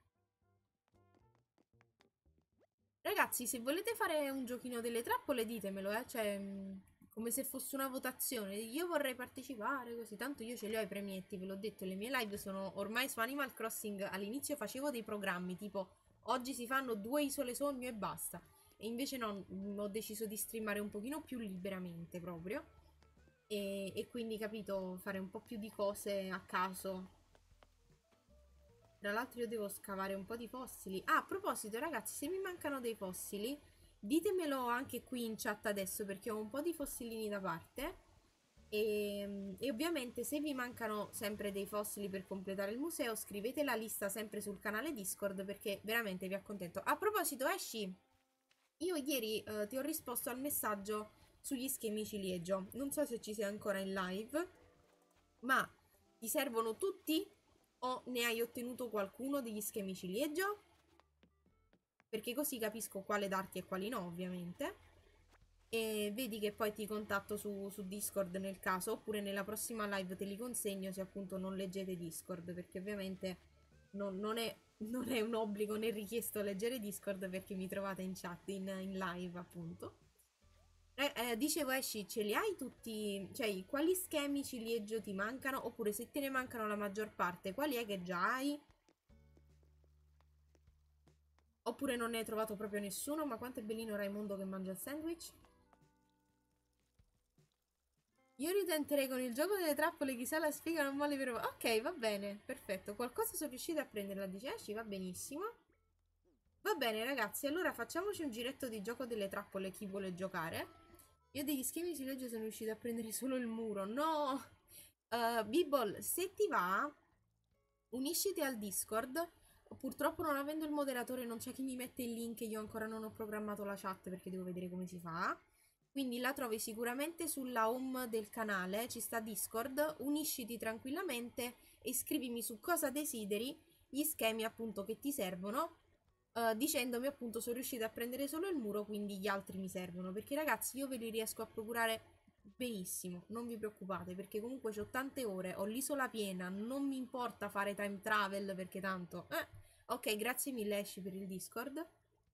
Ragazzi, se volete fare un giochino delle trappole, ditemelo, cioè, come se fosse una votazione. Io vorrei partecipare, così. Tanto io ce li ho i premietti, ve l'ho detto, le mie live sono ormai su Animal Crossing. All'inizio facevo dei programmi, tipo, oggi si fanno 2 isole sogno e basta. E invece no, ho deciso di streamare un pochino più liberamente, proprio. E quindi, capito, fare un po' più di cose a caso. Tra l'altro io devo scavare un po' di fossili. Ah, a proposito, ragazzi, se mi mancano dei fossili, ditemelo anche qui in chat adesso perché ho un po' di fossilini da parte. E ovviamente se vi mancano sempre dei fossili per completare il museo, scrivete la lista sempre sul canale Discord perché veramente vi accontento. A proposito, esci! Io ieri ti ho risposto al messaggio sugli schemi ciliegio. Non so se ci sei ancora in live, ma ti servono tutti o ne hai ottenuto qualcuno degli schemi ciliegio? Perché così capisco quale darti e quali no, ovviamente. E vedi che poi ti contatto su Discord nel caso, oppure nella prossima live te li consegno se appunto non leggete Discord, perché ovviamente non è un obbligo né richiesto leggere Discord perché mi trovate in chat, in live appunto. Dicevo, Esci, ce li hai tutti? Cioè, quali schemi ciliegio ti mancano? Oppure se te ne mancano la maggior parte, quali è che già hai? Oppure non ne hai trovato proprio nessuno? Ma quanto è bellino Raimondo che mangia il sandwich? Io ritenterei con il gioco delle trappole, chissà la sfiga non male per... Ok, va bene, perfetto. Qualcosa sono riuscita a prenderla, dice Esci, va benissimo. Va bene, ragazzi, allora facciamoci un giretto di gioco delle trappole, chi vuole giocare. Io degli schemi di legge sono riuscita a prendere solo il muro, no! Bibble, se ti va, unisciti al Discord. Purtroppo non avendo il moderatore non c'è chi mi mette il link, io ancora non ho programmato la chat perché devo vedere come si fa. Quindi la trovi sicuramente sulla home del canale, ci sta Discord, unisciti tranquillamente e scrivimi su cosa desideri gli schemi appunto che ti servono, dicendomi appunto sono riuscita a prendere solo il muro, quindi gli altri mi servono, perché ragazzi io ve li riesco a procurare benissimo, non vi preoccupate, perché comunque ho tante ore, ho l'isola piena, non mi importa fare time travel perché tanto... Ok, grazie mille Esci per il Discord.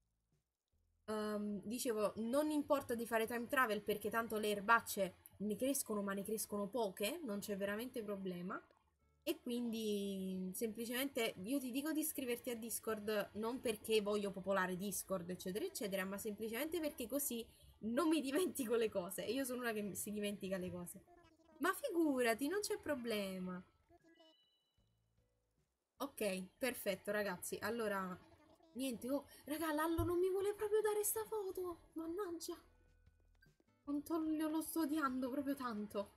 Dicevo, non importa di fare time travel perché tanto le erbacce ne crescono, ma ne crescono poche, non c'è veramente problema. E quindi semplicemente io ti dico di iscriverti a Discord non perché voglio popolare Discord, eccetera, eccetera, ma semplicemente perché così non mi dimentico le cose. E io sono una che si dimentica le cose. Ma figurati, non c'è problema. Ok, perfetto, ragazzi. Allora, niente, oh, raga, Lallo non mi vuole proprio dare sta foto. Mannaggia. Quanto lo sto odiando proprio tanto.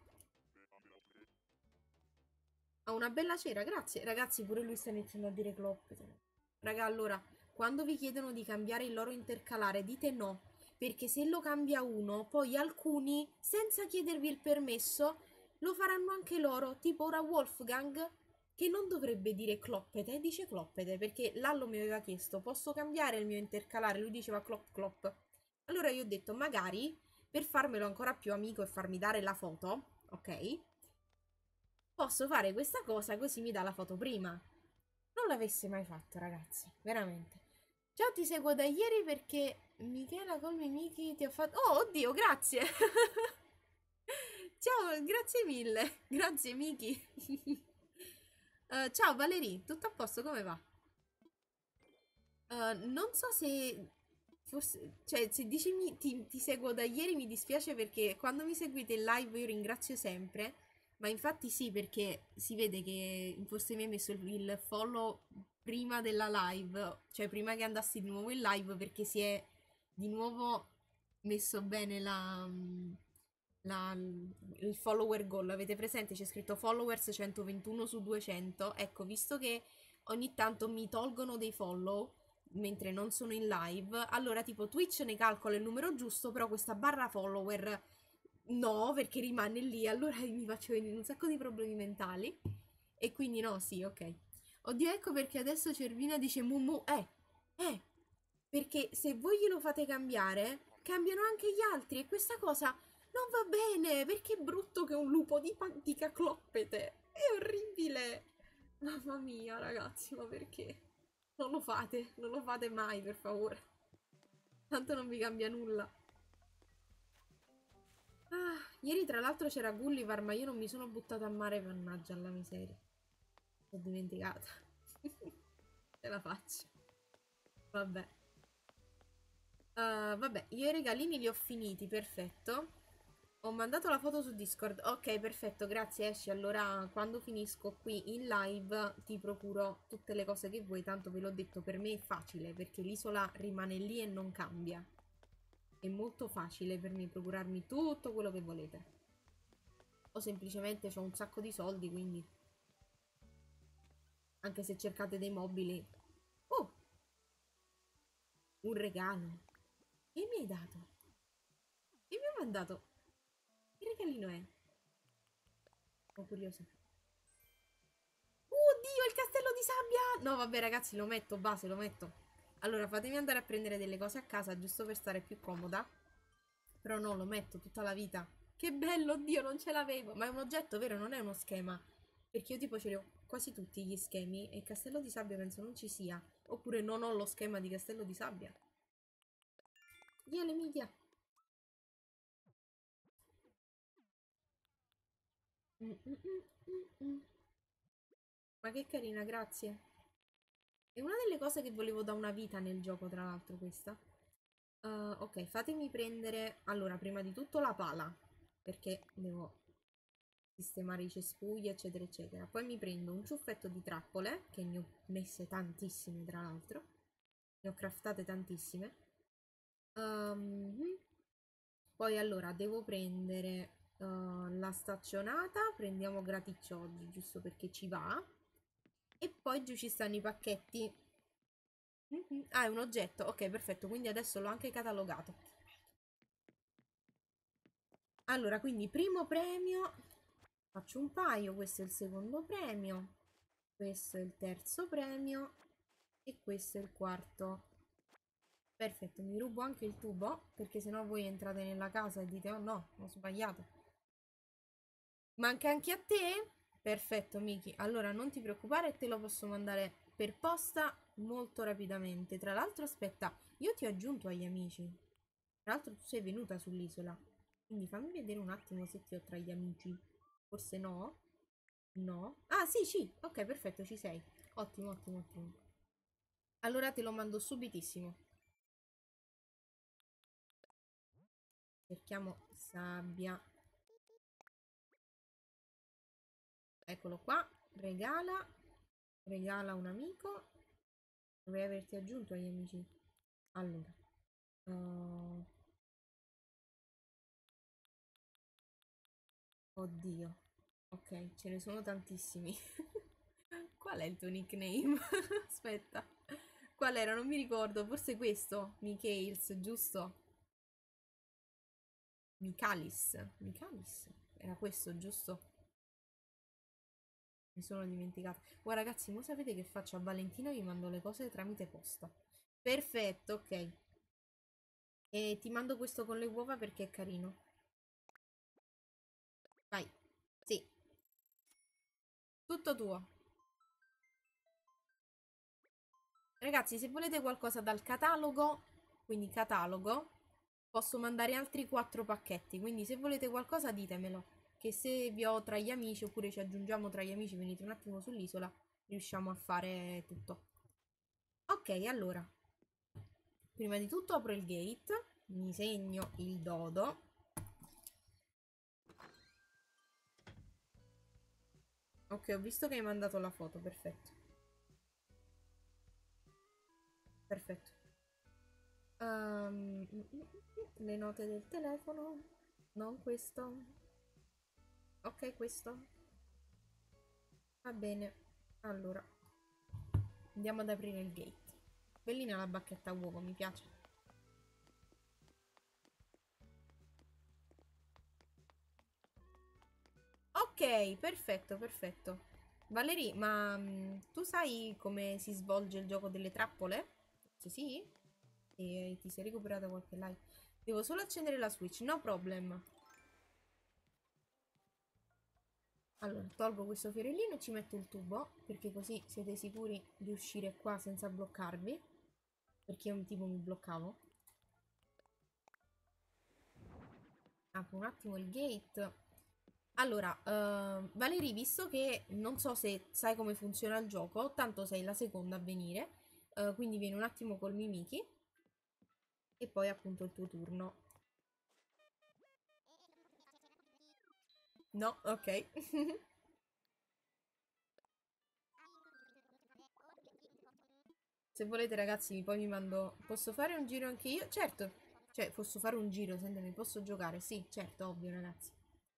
Ha una bella cera, grazie. Ragazzi, pure lui sta iniziando a dire cloppe. Raga, allora, quando vi chiedono di cambiare il loro intercalare, dite no. Perché se lo cambia uno, poi alcuni, senza chiedervi il permesso, lo faranno anche loro. Tipo ora Wolfgang, che non dovrebbe dire cloppete, dice cloppete. Perché Lallo mi aveva chiesto, posso cambiare il mio intercalare? Lui diceva clop clop. Allora io ho detto, magari, per farmelo ancora più amico e farmi dare la foto, ok? Posso fare questa cosa così mi dà la foto prima. Non l'avesse mai fatto, ragazzi, veramente. Ciao, ti seguo da ieri perché Michela Colmi Miki ti ha fatto... Oh, oddio, grazie! Ciao, grazie mille. Grazie, Miki. Ciao, Valerie, tutto a posto? Come va? Non so se... Forse, cioè, se dici ti seguo da ieri mi dispiace perché quando mi seguite in live io ringrazio sempre, ma infatti sì, perché si vede che forse mi hai messo il follow prima della live, cioè prima che andassi di nuovo in live perché si è di nuovo messo bene il follower goal. Avete presente? C'è scritto followers 121 su 200. Ecco, visto che ogni tanto mi tolgono dei follow mentre non sono in live, allora tipo Twitch ne calcola il numero giusto, però questa barra follower no, perché rimane lì, allora mi faccio venire un sacco di problemi mentali. E quindi no, sì, ok. Oddio, ecco perché adesso Cervina dice Mumu, perché se voi glielo fate cambiare, cambiano anche gli altri e questa cosa non va bene, perché è brutto che un lupo dica cloppete. È orribile. Mamma mia, ragazzi, ma perché? Non lo fate, non lo fate mai, per favore. Tanto non vi cambia nulla. Ah, ieri tra l'altro c'era Gulliver, ma io non mi sono buttata a mare, mannaggia alla miseria. L'ho dimenticata. Ce la faccio. Vabbè. Vabbè, io i regalini li ho finiti, perfetto. Ho mandato la foto su Discord. Ok, perfetto, grazie Esci. Allora, quando finisco qui in live ti procuro tutte le cose che vuoi. Tanto ve l'ho detto, per me è facile perché l'isola rimane lì e non cambia. È molto facile per me procurarmi tutto quello che volete. O semplicemente ho un sacco di soldi, quindi anche se cercate dei mobili. Oh, un regalo. Che mi hai dato? Che mi hai mandato? Che regalino è? Sono curiosa. Oddio, il castello di sabbia! No, vabbè, ragazzi, lo metto, base, lo metto. Allora, fatemi andare a prendere delle cose a casa, giusto per stare più comoda. Però no, lo metto tutta la vita. Che bello, oddio, non ce l'avevo. Ma è un oggetto, vero? Non è uno schema. Perché io tipo ce li ho quasi tutti gli schemi e il castello di sabbia penso non ci sia. Oppure non ho lo schema di castello di sabbia. Via le media. Mm, mm, mm, mm, mm. Ma che carina, grazie. È una delle cose che volevo da una vita nel gioco, tra l'altro, questa. Ok, fatemi prendere, allora, prima di tutto la pala, perché devo sistemare i cespugli, eccetera, eccetera. Poi mi prendo un ciuffetto di trappole, che ne ho messe tantissime, tra l'altro. Ne ho craftate tantissime. Ehm, Poi allora devo prendere la staccionata, prendiamo graticcioggi, giusto perché ci va. E poi giù ci stanno i pacchetti. Mhm. Ah, è un oggetto. Ok, perfetto. Quindi adesso l'ho anche catalogato. Allora, quindi primo premio. Faccio un paio. Questo è il secondo premio. Questo è il terzo premio. E questo è il quarto. Perfetto, mi rubo anche il tubo. Perché sennò voi entrate nella casa e dite: oh no, ho sbagliato. Manca anche a te? Perfetto, Miki. Allora non ti preoccupare, te lo posso mandare per posta molto rapidamente. Tra l'altro, aspetta, io ti ho aggiunto agli amici. Tra l'altro, tu sei venuta sull'isola. Quindi fammi vedere un attimo se ti ho tra gli amici. Forse no? No? Ah, sì, sì. Ok, perfetto, ci sei. Ottimo, ottimo, ottimo. Allora te lo mando subitissimo. Cerchiamo sabbia. Eccolo qua. Regala. Regala un amico. Dovrei averti aggiunto agli amici. Allora. uh, Oddio. Ok, ce ne sono tantissimi. Qual è il tuo nickname? Aspetta. Qual era? Non mi ricordo. Forse questo. Michaels, giusto? Michalis. Michalis. Era questo, giusto? Mi sono dimenticata. Guarda ragazzi, mo sapete che faccio a Valentina? Vi mando le cose tramite posta. Perfetto, ok. E ti mando questo con le uova perché è carino. Vai. Sì, tutto tuo. Ragazzi, se volete qualcosa dal catalogo, quindi catalogo, posso mandare altri 4 pacchetti. Quindi se volete qualcosa ditemelo. Che se vi ho tra gli amici oppure ci aggiungiamo tra gli amici, venite un attimo sull'isola, riusciamo a fare tutto. Ok, allora. Prima di tutto apro il gate, mi segno il dodo. Ok, ho visto che hai mandato la foto, perfetto. Perfetto. Le note del telefono. Non questo. Ok, questo. Va bene. Allora, andiamo ad aprire il gate. Bellina la bacchetta a uovo, mi piace. Ok, perfetto, perfetto. Valerie, ma tu sai come si svolge il gioco delle trappole? Sì, sì? E ti sei recuperata qualche like? Devo solo accendere la Switch, no problem. Allora, tolgo questo fiorellino e ci metto il tubo, perché così siete sicuri di uscire qua senza bloccarvi. Perché io tipo mi bloccavo. Apro un attimo il gate. Allora, Valerie, visto che non so se sai come funziona il gioco, tanto sei la seconda a venire, quindi vieni un attimo col Mimiki e poi appunto il tuo turno. No, ok. Se volete ragazzi, poi mi mando... Posso fare un giro anche io? Certo. Cioè, posso fare un giro, sentimi, posso giocare? Sì, certo, ovvio ragazzi.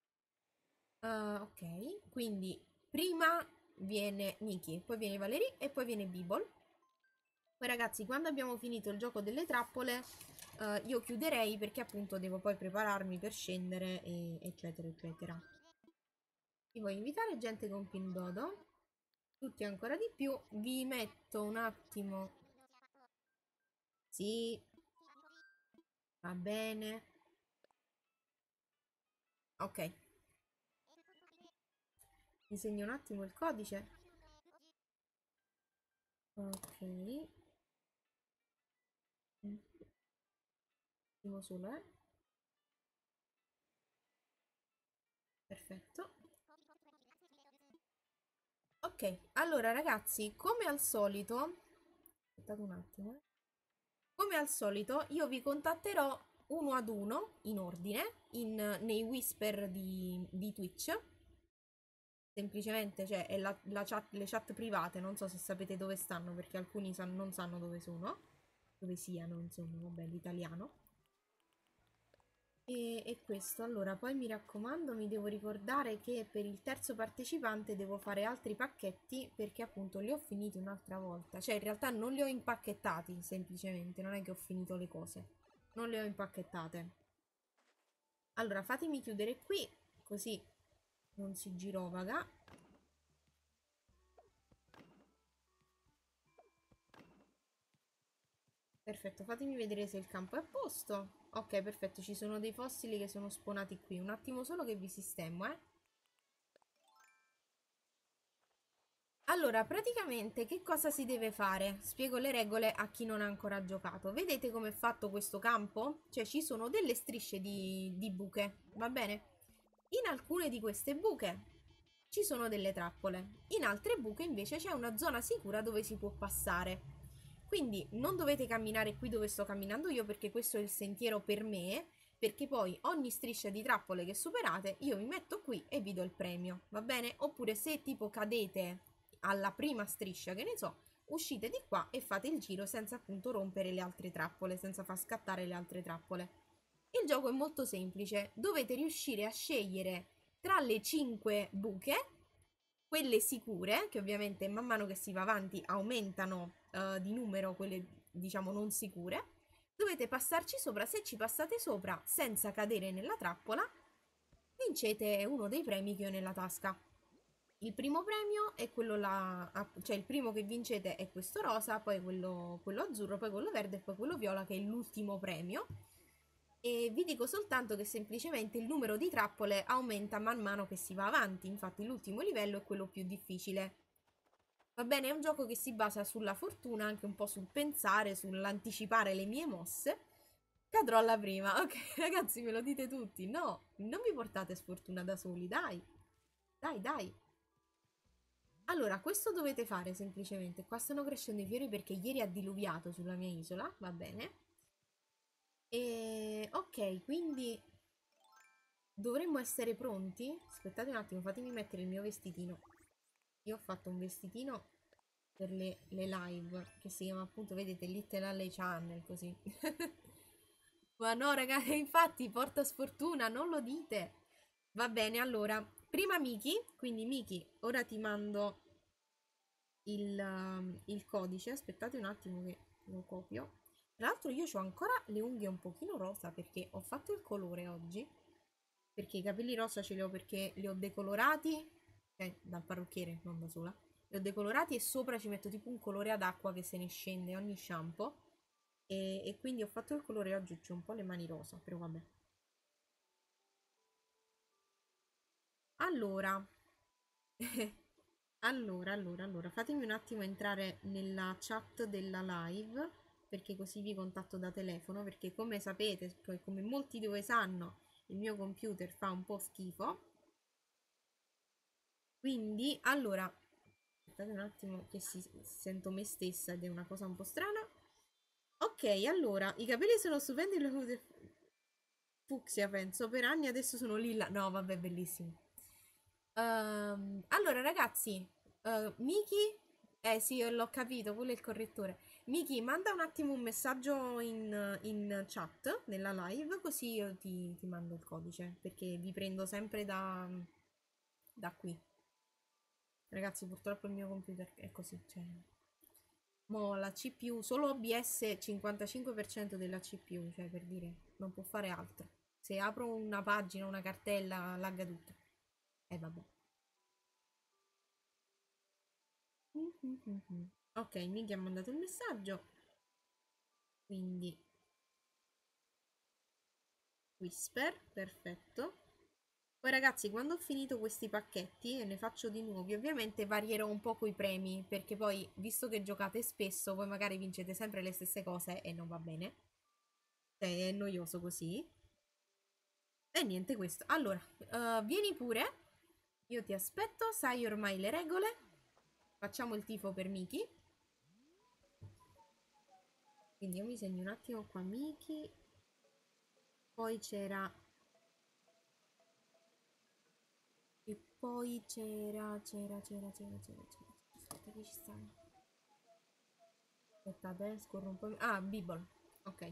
Ok, quindi prima viene Nikki, poi viene Valerie e poi viene Bibble. Poi ragazzi, quando abbiamo finito il gioco delle trappole, io chiuderei perché appunto devo poi prepararmi per scendere, eccetera, eccetera. Vi voglio invitare gente con Pindodo, tutti ancora di più. Vi metto un attimo. Sì, va bene. Ok, mi segno un attimo il codice. Ok, un attimo solo, eh. Perfetto. Ok, allora ragazzi, come al solito, aspettate un attimo, come al solito io vi contatterò uno ad uno, in ordine, nei whisper di Twitch. Semplicemente, cioè, è le chat private, non so se sapete dove stanno, perché alcuni non sanno dove sono, dove siano, insomma, vabbè, l'italiano. E questo, allora, poi mi raccomando, mi devo ricordare che per il terzo partecipante devo fare altri pacchetti perché appunto li ho finiti un'altra volta. Cioè, in realtà non li ho impacchettati, semplicemente, non è che ho finito le cose. Non le ho impacchettate. Allora, fatemi chiudere qui, così non si girovaga. Perfetto, fatemi vedere se il campo è a posto. Ok, perfetto, ci sono dei fossili che sono spawnati qui. Un attimo solo che vi sistemo, eh. Allora, praticamente che cosa si deve fare? Spiego le regole a chi non ha ancora giocato. Vedete come è fatto questo campo? Cioè ci sono delle strisce di buche, va bene? In alcune di queste buche ci sono delle trappole, in altre buche invece c'è una zona sicura dove si può passare. Quindi non dovete camminare qui dove sto camminando io perché questo è il sentiero per me, perché poi ogni striscia di trappole che superate io mi metto qui e vi do il premio, va bene? Oppure se tipo cadete alla prima striscia, che ne so, uscite di qua e fate il giro senza appunto rompere le altre trappole, senza far scattare le altre trappole. Il gioco è molto semplice, dovete riuscire a scegliere tra le 5 buche, quelle sicure, che ovviamente man mano che si va avanti aumentano di numero quelle diciamo non sicure, dovete passarci sopra, se ci passate sopra senza cadere nella trappola, vincete uno dei premi che ho nella tasca. Il primo premio è quello là, cioè il primo che vincete è questo rosa, poi quello azzurro, poi quello verde e poi quello viola che è l'ultimo premio. E vi dico soltanto che semplicemente il numero di trappole aumenta man mano che si va avanti, infatti l'ultimo livello è quello più difficile. Va bene, è un gioco che si basa sulla fortuna, anche un po' sul pensare, sull'anticipare le mie mosse. Cadrò alla prima. Ok, ragazzi, me lo dite tutti. No, non vi portate sfortuna da soli, dai. Dai, dai. Allora, questo dovete fare semplicemente. Qua stanno crescendo i fiori perché ieri ha diluviato sulla mia isola, va bene? E ok, quindi dovremmo essere pronti. Aspettate un attimo, fatemi mettere il mio vestitino. Io ho fatto un vestitino per le live che si chiama appunto, vedete, Little Alley Channel, così. Ma no, ragazzi, infatti porta sfortuna, non lo dite. Va bene, allora, prima Miki, quindi Miki, ora ti mando il codice. Aspettate un attimo che lo copio. Tra l'altro io ho ancora le unghie un pochino rosa perché ho fatto il colore oggi. Perché i capelli rosa ce li ho perché li ho decolorati, dal parrucchiere, non da sola. Li ho decolorati e sopra ci metto tipo un colore ad acqua che se ne scende ogni shampoo. E quindi ho fatto il colore oggi, c'ho un po' le mani rosa, però vabbè. Allora, allora, fatemi un attimo entrare nella chat della live, perché così vi contatto da telefono, perché come sapete, come molti di voi sanno, il mio computer fa un po' schifo. Quindi, allora, aspettate un attimo che sento me stessa ed è una cosa un po' strana. Ok, allora, i capelli sono stupendi, fucsia penso, per anni adesso sono lilla. No, vabbè, bellissimo. Allora, ragazzi, Miki, eh sì, l'ho capito, quello è il correttore. Miki, manda un attimo un messaggio in chat nella live, così io ti mando il codice, perché vi prendo sempre da qui. Ragazzi, purtroppo il mio computer è così, cioè... Mo' la CPU, solo OBS 55% della CPU, cioè per dire, non può fare altro. Se apro una pagina, una cartella, lagga tutto. E vabbè. Ok, Miki ha mandato il messaggio, quindi Whisper, perfetto. Poi ragazzi, quando ho finito questi pacchetti e ne faccio di nuovi, ovviamente varierò un po' coi premi, perché poi, visto che giocate spesso, voi magari vincete sempre le stesse cose e non va bene. Cioè, è noioso così. E niente questo. Allora, vieni pure. Io ti aspetto, sai ormai le regole. Facciamo il tifo per Miki. Quindi io mi segno un attimo qua Miki. Poi c'era... E poi c'era. Aspetta che ci stanno. Aspettate, scorro un po'. Ah, Bibble. Ok.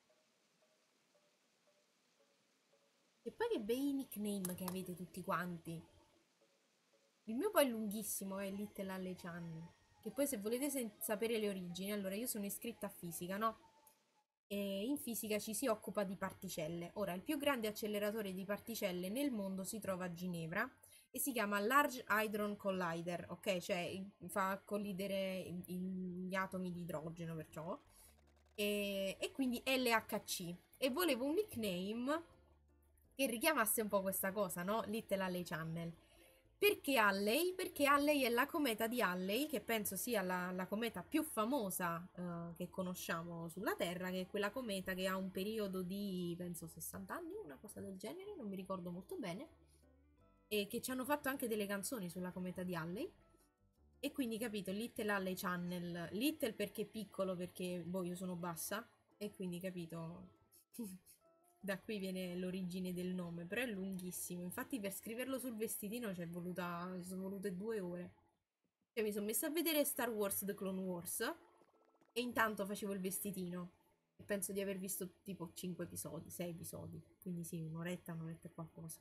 E poi che bei nickname che avete tutti quanti. Il mio poi è lunghissimo, è Little Alle Chan. Che poi se volete sapere le origini, allora io sono iscritta a fisica, no? E in fisica ci si occupa di particelle. Ora, il più grande acceleratore di particelle nel mondo si trova a Ginevra e si chiama Large Hadron Collider, ok? Cioè fa collidere gli atomi di idrogeno, perciò. E quindi LHC. E volevo un nickname che richiamasse un po' questa cosa, no? Little Halley Channel. Perché Halley? Perché Halley è la cometa di Halley, che penso sia la cometa più famosa che conosciamo sulla Terra, che è quella cometa che ha un periodo di, penso, 60 anni, una cosa del genere, non mi ricordo molto bene, e che ci hanno fatto anche delle canzoni sulla cometa di Halley. E quindi, capito, Little Halley Channel, Little perché piccolo, perché, boh, io sono bassa, e quindi, capito, da qui viene l'origine del nome, però è lunghissimo. Infatti per scriverlo sul vestitino ci sono volute 2 ore. Cioè mi sono messa a vedere Star Wars The Clone Wars e intanto facevo il vestitino. E penso di aver visto tipo 5 episodi, 6 episodi. Quindi sì, un'oretta e qualcosa.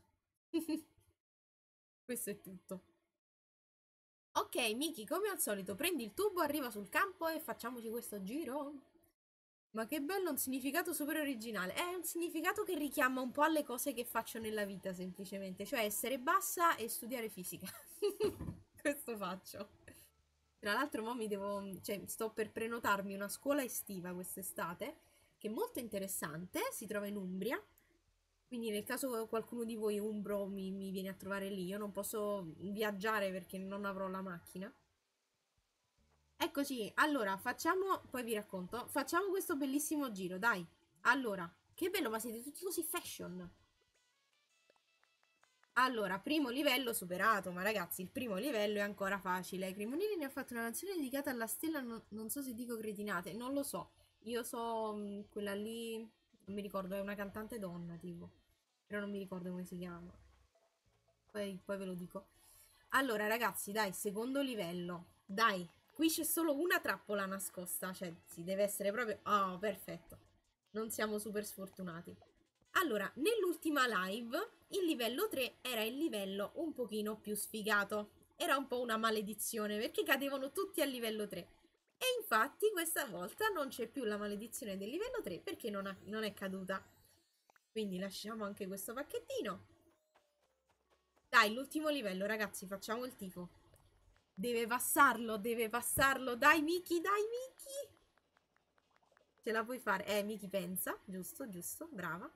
Questo è tutto. Ok, Miki, come al solito, prendi il tubo, arriva sul campo e facciamoci questo giro. Ma che bello, un significato super originale. È un significato che richiama un po' alle cose che faccio nella vita, semplicemente. Cioè essere bassa e studiare fisica. Questo faccio. Tra l'altro, mo mi devo. Cioè, sto per prenotarmi una scuola estiva quest'estate, che è molto interessante. Si trova in Umbria. Quindi, nel caso qualcuno di voi umbro mi viene a trovare lì, io non posso viaggiare perché non avrò la macchina. Eccoci, allora facciamo, poi vi racconto, facciamo questo bellissimo giro, dai. Allora, che bello, ma siete tutti così fashion. Allora, primo livello superato, ma ragazzi, il primo livello è ancora facile. Cremonini ne ha fatto una canzone dedicata alla stella, non so se dico cretinate, non lo so. Io so quella lì, non mi ricordo, è una cantante donna, tipo, però non mi ricordo come si chiama. Poi ve lo dico. Allora, ragazzi, dai, secondo livello. Dai, qui c'è solo una trappola nascosta. Cioè, si deve essere proprio... Oh, perfetto. Non siamo super sfortunati. Allora, nell'ultima live, il livello 3 era il livello un pochino più sfigato. Era un po' una maledizione, perché cadevano tutti a livello 3. E infatti, questa volta non c'è più la maledizione del livello 3 perché non è caduta. Quindi lasciamo anche questo pacchettino. Dai, l'ultimo livello, ragazzi, facciamo il tifo. Deve passarlo, deve passarlo. Dai, Miki, dai, Miki. Ce la puoi fare. Miki pensa. Giusto, giusto, brava.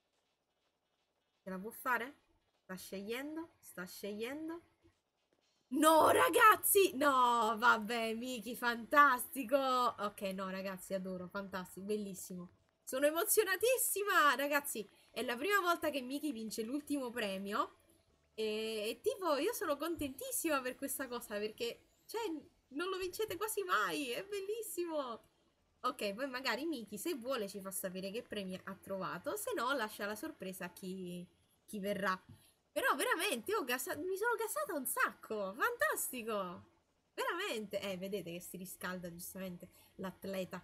Ce la può fare? Sta scegliendo, sta scegliendo. No, ragazzi! No, vabbè, Miki, fantastico. Ok, no, ragazzi, adoro, fantastico, bellissimo. Sono emozionatissima, ragazzi. È la prima volta che Miki vince l'ultimo premio. E tipo, io sono contentissima per questa cosa perché, cioè, non lo vincete quasi mai. È bellissimo. Ok, poi magari Miki, se vuole, ci fa sapere che premi ha trovato. Se no, lascia la sorpresa a chi verrà. Però veramente, mi sono gasata un sacco. Fantastico. Veramente. Vedete che si riscalda giustamente l'atleta.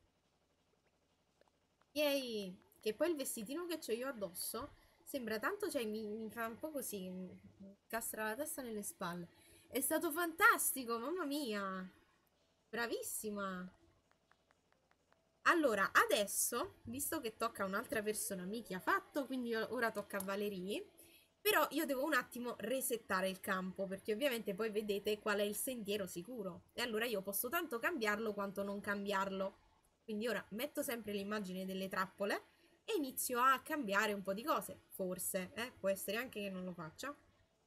Yay! Che poi il vestitino che ho io addosso sembra tanto, cioè mi fa un po' così, mi castra la testa nelle spalle. È stato fantastico, mamma mia! Bravissima! Allora, adesso, visto che tocca a un'altra persona, Miki ha fatto, quindi ora tocca a Valerie. Però io devo un attimo resettare il campo, perché ovviamente poi vedete qual è il sentiero sicuro. E allora io posso tanto cambiarlo quanto non cambiarlo. Quindi ora metto sempre l'immagine delle trappole e inizio a cambiare un po' di cose. Forse, può essere anche che non lo faccia.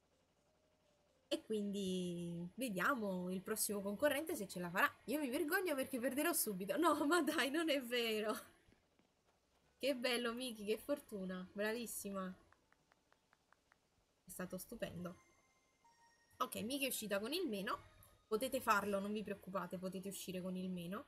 E quindi vediamo il prossimo concorrente se ce la farà. Io mi vergogno perché perderò subito. No, ma dai, non è vero. Che bello, Miki, che fortuna. Bravissima. È stato stupendo. Ok, Miki è uscita con il meno. Potete farlo, non vi preoccupate, potete uscire con il meno.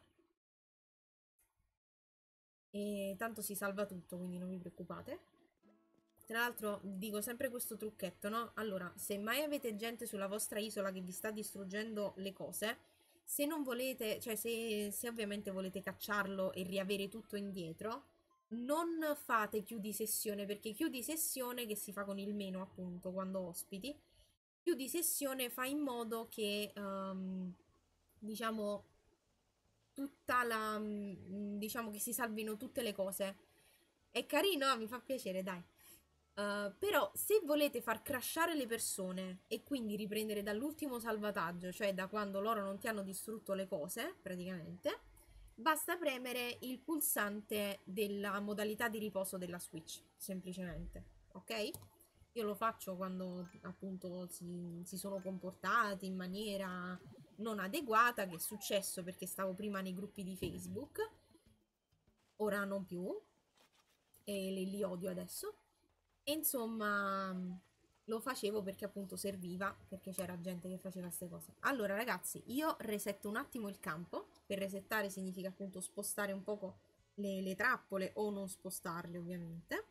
E tanto si salva tutto, quindi non vi preoccupate. Tra l'altro dico sempre questo trucchetto, no? Allora, se mai avete gente sulla vostra isola che vi sta distruggendo le cose, se non volete, cioè se ovviamente volete cacciarlo e riavere tutto indietro, non fate chiudi sessione, perché chiudi sessione che si fa con il meno appunto quando ospiti, chiudi sessione fa in modo che, diciamo, tutta la, diciamo che si salvino tutte le cose. È carino, mi fa piacere, dai. Però se volete far crashare le persone e quindi riprendere dall'ultimo salvataggio, cioè da quando loro non ti hanno distrutto le cose, praticamente, basta premere il pulsante della modalità di riposo della Switch, semplicemente, ok? Io lo faccio quando appunto si sono comportati in maniera non adeguata, che è successo perché stavo prima nei gruppi di Facebook, ora non più, e li odio adesso. E insomma, lo facevo perché appunto serviva, perché c'era gente che faceva queste cose. Allora, ragazzi, io resetto un attimo il campo. Per resettare significa appunto spostare un poco le trappole o non spostarle, ovviamente.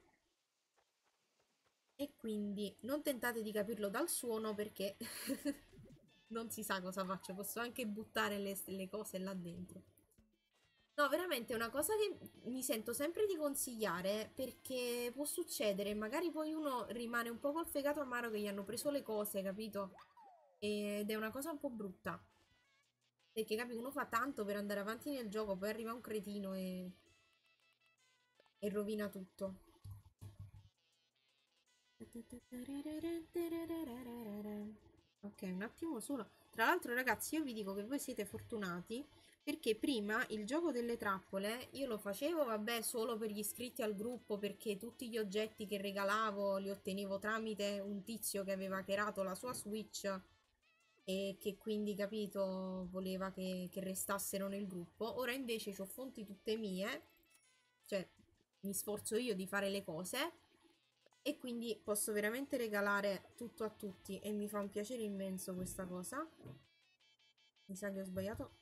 E quindi non tentate di capirlo dal suono perché non si sa cosa faccio. Posso anche buttare le cose là dentro. No, veramente è una cosa che mi sento sempre di consigliare perché può succedere, magari poi uno rimane un po' col fegato amaro che gli hanno preso le cose, capito? Ed è una cosa un po' brutta. Perché, capito, uno fa tanto per andare avanti nel gioco, poi arriva un cretino e rovina tutto. Ok, un attimo solo. Tra l'altro, ragazzi, io vi dico che voi siete fortunati perché prima il gioco delle trappole io lo facevo, vabbè, solo per gli iscritti al gruppo perché tutti gli oggetti che regalavo li ottenevo tramite un tizio che aveva creato la sua Switch e che quindi, capito, voleva che restassero nel gruppo. Ora invece ho fonti tutte mie, cioè mi sforzo io di fare le cose e quindi posso veramente regalare tutto a tutti e mi fa un piacere immenso questa cosa. Mi sa che ho sbagliato.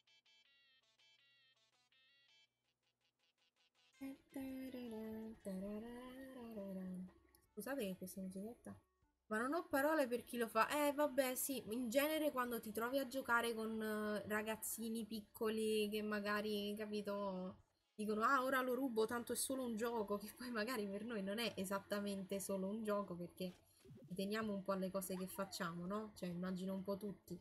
Scusate che questa musichetta. Ma non ho parole per chi lo fa. Vabbè, sì, in genere quando ti trovi a giocare con ragazzini piccoli che magari, capito, dicono, ah, ora lo rubo, tanto è solo un gioco, che poi magari per noi non è esattamente solo un gioco, perché ci teniamo un po' alle cose che facciamo, no? Cioè, immagino un po' tutti.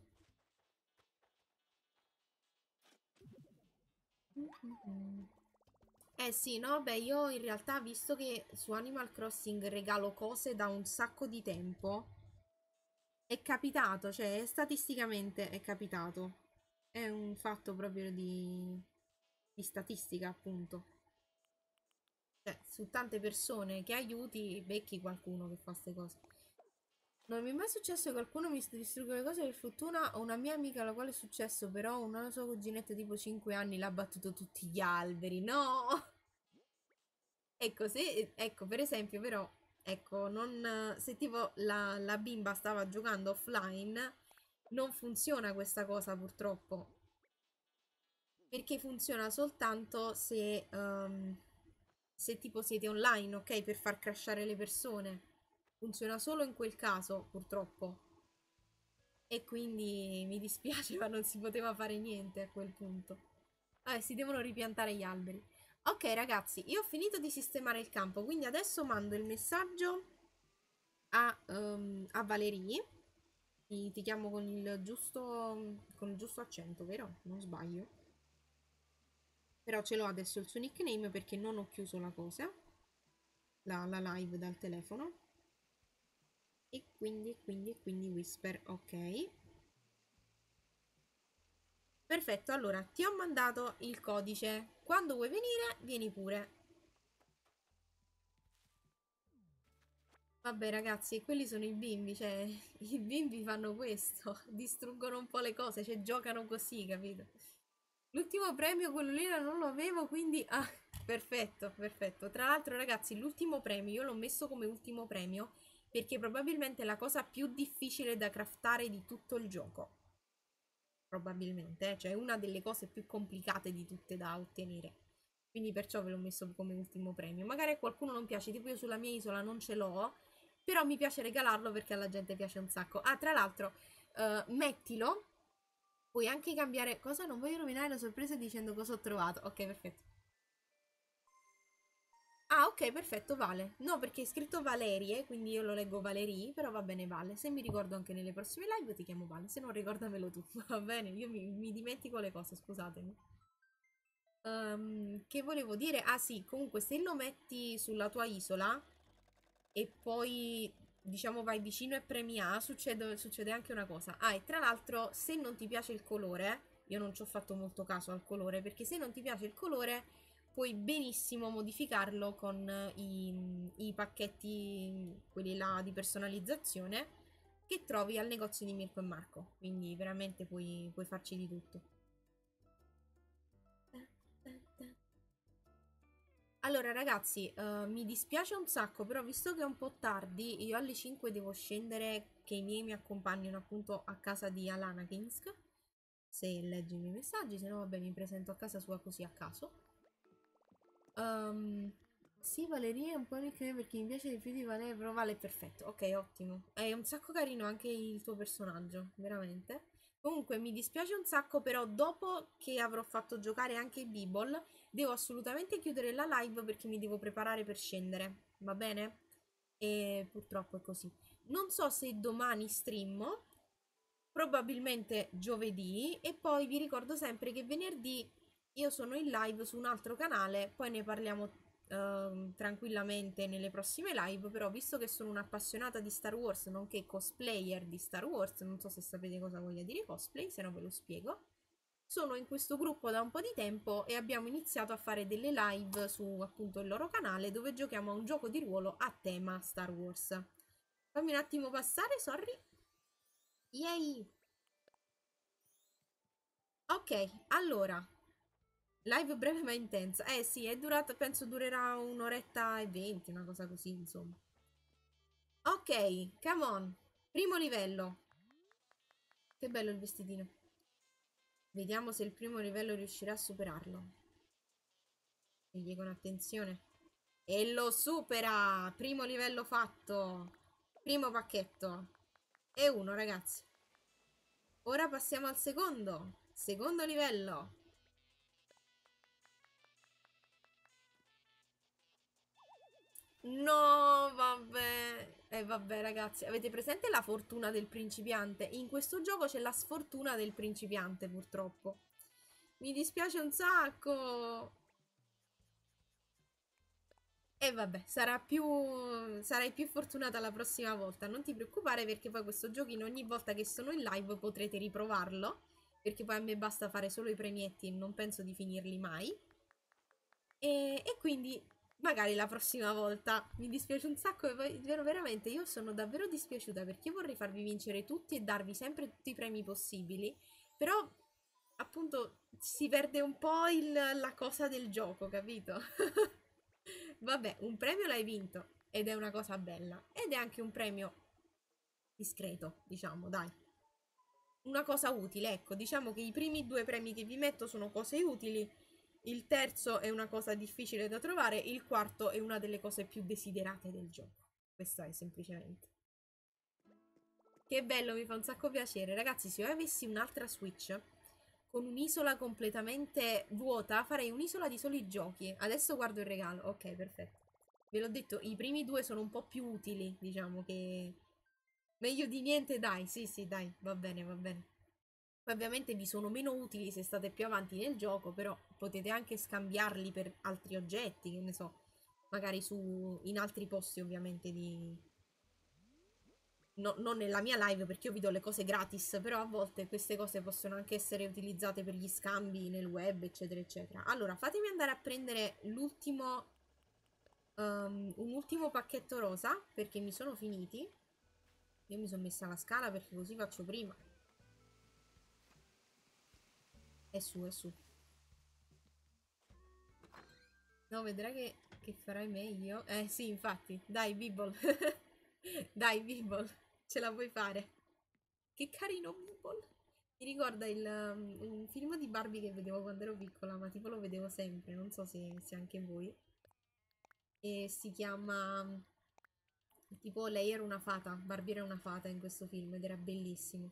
Eh sì, no, beh, io in realtà, visto che su Animal Crossing regalo cose da un sacco di tempo, è capitato, cioè statisticamente è capitato. È un fatto proprio di statistica, appunto. Cioè, su tante persone che aiuti, becchi qualcuno che fa queste cose. Non mi è mai successo che qualcuno mi distrugga le cose per fortuna. Ho una mia amica alla quale è successo, però una sua cuginetta tipo 5 anni l'ha battuto tutti gli alberi. No! Ecco, se, ecco, per esempio, però, ecco, non, se tipo la bimba stava giocando offline, non funziona questa cosa purtroppo. Perché funziona soltanto se tipo siete online, ok? Per far crashare le persone. Funziona solo in quel caso, purtroppo. E quindi mi dispiace, ma non si poteva fare niente a quel punto. Vabbè, si devono ripiantare gli alberi. Ok, ragazzi, io ho finito di sistemare il campo, quindi adesso mando il messaggio a Valerie. Ti chiamo con il giusto accento, vero? Non sbaglio. Però ce l'ho adesso il suo nickname perché non ho chiuso la cosa, la live dal telefono. E quindi Whisper, ok. Perfetto, allora ti ho mandato il codice. Quando vuoi venire, vieni pure. Vabbè ragazzi, quelli sono i bimbi, cioè i bimbi fanno questo, distruggono un po' le cose, cioè giocano così, capito? L'ultimo premio, quello lì non lo avevo, quindi... Ah, perfetto, perfetto. Tra l'altro ragazzi, l'ultimo premio, io l'ho messo come ultimo premio perché probabilmente è la cosa più difficile da craftare di tutto il gioco. Probabilmente, cioè è una delle cose più complicate di tutte da ottenere. Quindi perciò ve l'ho messo come ultimo premio. Magari a qualcuno non piace, tipo io sulla mia isola non ce l'ho, però mi piace regalarlo perché alla gente piace un sacco. Ah, tra l'altro, mettilo, puoi anche cambiare... Cosa? Non voglio rovinare la sorpresa dicendo cosa ho trovato. Ok, perfetto. Ah, ok, perfetto, vale. No, perché è scritto Valerie, quindi io lo leggo Valerie, però va bene, vale. Se mi ricordo anche nelle prossime live ti chiamo Vale, se no ricordamelo tu, va bene? Io mi dimentico le cose, scusatemi. Che volevo dire? Ah sì, comunque se lo metti sulla tua isola e poi diciamo vai vicino e premi A, succede anche una cosa. Ah, e tra l'altro se non ti piace il colore, io non ci ho fatto molto caso al colore, perché se non ti piace il colore puoi benissimo modificarlo con i pacchetti, quelli là di personalizzazione, che trovi al negozio di Mirko e Marco. Quindi veramente puoi farci di tutto. Allora, ragazzi, mi dispiace un sacco, però visto che è un po' tardi, io alle 5 devo scendere, che i miei mi accompagnino appunto a casa di Alana Kinsk. Se leggi i miei messaggi, se no, vabbè, mi presento a casa sua così a caso. Ehm, sì, Valeria è un po' nickname perché mi piace di più di Vale, però Vale è perfetto. Ok, ottimo. È un sacco carino anche il tuo personaggio, veramente. Comunque, mi dispiace un sacco, però dopo che avrò fatto giocare anche i B-Ball, devo assolutamente chiudere la live perché mi devo preparare per scendere. Va bene? E purtroppo è così. Non so se domani stream, probabilmente giovedì, e poi vi ricordo sempre che venerdì io sono in live su un altro canale, poi ne parliamo tranquillamente nelle prossime live, però visto che sono un'appassionata di Star Wars, nonché cosplayer di Star Wars, non so se sapete cosa voglia dire cosplay, se no ve lo spiego. Sono in questo gruppo da un po' di tempo e abbiamo iniziato a fare delle live su appunto il loro canale dove giochiamo a un gioco di ruolo a tema Star Wars. Fammi un attimo passare, sorry. Yay! Ok, allora, live breve ma intensa. Eh sì, è durata, penso durerà un'oretta e venti, una cosa così, insomma. Ok, come on. Primo livello. Che bello il vestitino. Vediamo se il primo livello riuscirà a superarlo. Scegli con attenzione. E lo supera! Primo livello fatto. Primo pacchetto. E uno, ragazzi. Ora passiamo al secondo. Secondo livello. No, vabbè. E vabbè, ragazzi, avete presente la fortuna del principiante? In questo gioco c'è la sfortuna del principiante, purtroppo. Mi dispiace un sacco. E vabbè, sarai più fortunata la prossima volta. Non ti preoccupare perché poi questo giochino ogni volta che sono in live potrete riprovarlo. Perché poi a me basta fare solo i premietti e non penso di finirli mai. E quindi magari la prossima volta mi dispiace un sacco e veramente io sono davvero dispiaciuta perché io vorrei farvi vincere tutti e darvi sempre tutti i premi possibili, però appunto si perde un po' la cosa del gioco, capito? Vabbè, un premio l'hai vinto ed è una cosa bella ed è anche un premio discreto, diciamo, dai. Una cosa utile, ecco, diciamo che i primi due premi che vi metto sono cose utili, il terzo è una cosa difficile da trovare, il quarto è una delle cose più desiderate del gioco. Questa è semplicemente. Che bello, mi fa un sacco piacere. Ragazzi, se io avessi un'altra Switch con un'isola completamente vuota, farei un'isola di soli giochi. Adesso guardo il regalo. Ok, perfetto. Ve l'ho detto, i primi due sono un po' più utili, diciamo che Meglio di niente, dai. Sì, sì, dai, va bene, va bene. Poi ovviamente vi sono meno utili se state più avanti nel gioco, però potete anche scambiarli per altri oggetti, che ne so, magari in altri posti ovviamente non nella mia live perché io vi do le cose gratis, però a volte queste cose possono anche essere utilizzate per gli scambi nel web, eccetera, eccetera. Allora, fatemi andare a prendere un ultimo pacchetto rosa, perché mi sono finiti. Io mi sono messa la scala perché così faccio prima. È su, è su. No, vedrai che farai meglio. Sì, infatti. Dai, Bibble. Dai, Bibble. Ce la puoi fare. Che carino, Bibble. Mi ricorda un film di Barbie che vedevo quando ero piccola, ma tipo lo vedevo sempre. Non so se anche voi. E si chiama... Tipo, lei era una fata. Barbie era una fata in questo film ed era bellissimo.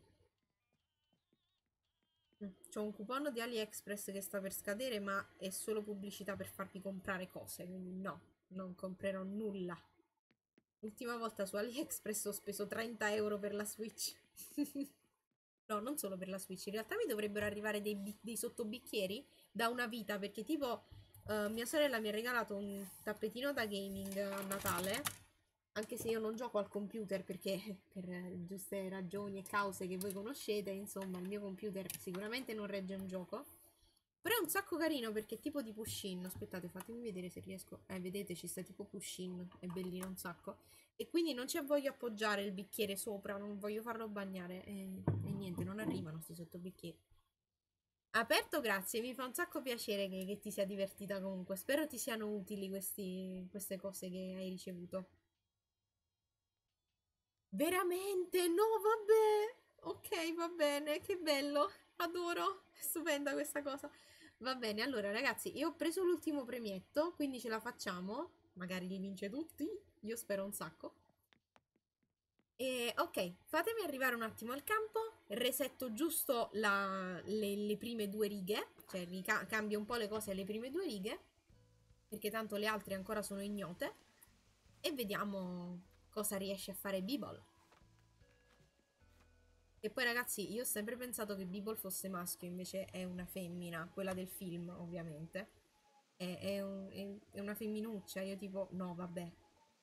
C'ho un coupon di AliExpress che sta per scadere, ma è solo pubblicità per farvi comprare cose, quindi no, non comprerò nulla. L'ultima volta su AliExpress ho speso 30 euro per la Switch. No, non solo per la Switch, in realtà mi dovrebbero arrivare dei sottobicchieri da una vita, perché tipo mia sorella mi ha regalato un tappetino da gaming a Natale, anche se io non gioco al computer perché per giuste ragioni e cause che voi conoscete, insomma, il mio computer sicuramente non regge un gioco. Però è un sacco carino perché è tipo di push-in. Aspettate, fatemi vedere se riesco. Vedete, ci sta tipo push-in. È bellino un sacco. E quindi non ci voglio appoggiare il bicchiere sopra, non voglio farlo bagnare. E niente, non arrivano sti sottobicchieri. Aperto, grazie, mi fa un sacco piacere che ti sia divertita comunque. Spero ti siano utili queste cose che hai ricevuto. Veramente? No, vabbè. Ok, va bene, che bello. Adoro. È stupenda questa cosa. Va bene, allora ragazzi, io ho preso l'ultimo premietto, quindi ce la facciamo. Magari li vince tutti. Io spero un sacco. E ok, fatemi arrivare un attimo al campo. Resetto giusto le prime due righe. Cioè, cambio un po' le cose alle prime due righe. Perché tanto le altre ancora sono ignote. E vediamo cosa riesce a fare Bibble. E poi ragazzi, io ho sempre pensato che Bibble fosse maschio, invece è una femmina, quella del film, ovviamente. È una femminuccia, io tipo, no, vabbè.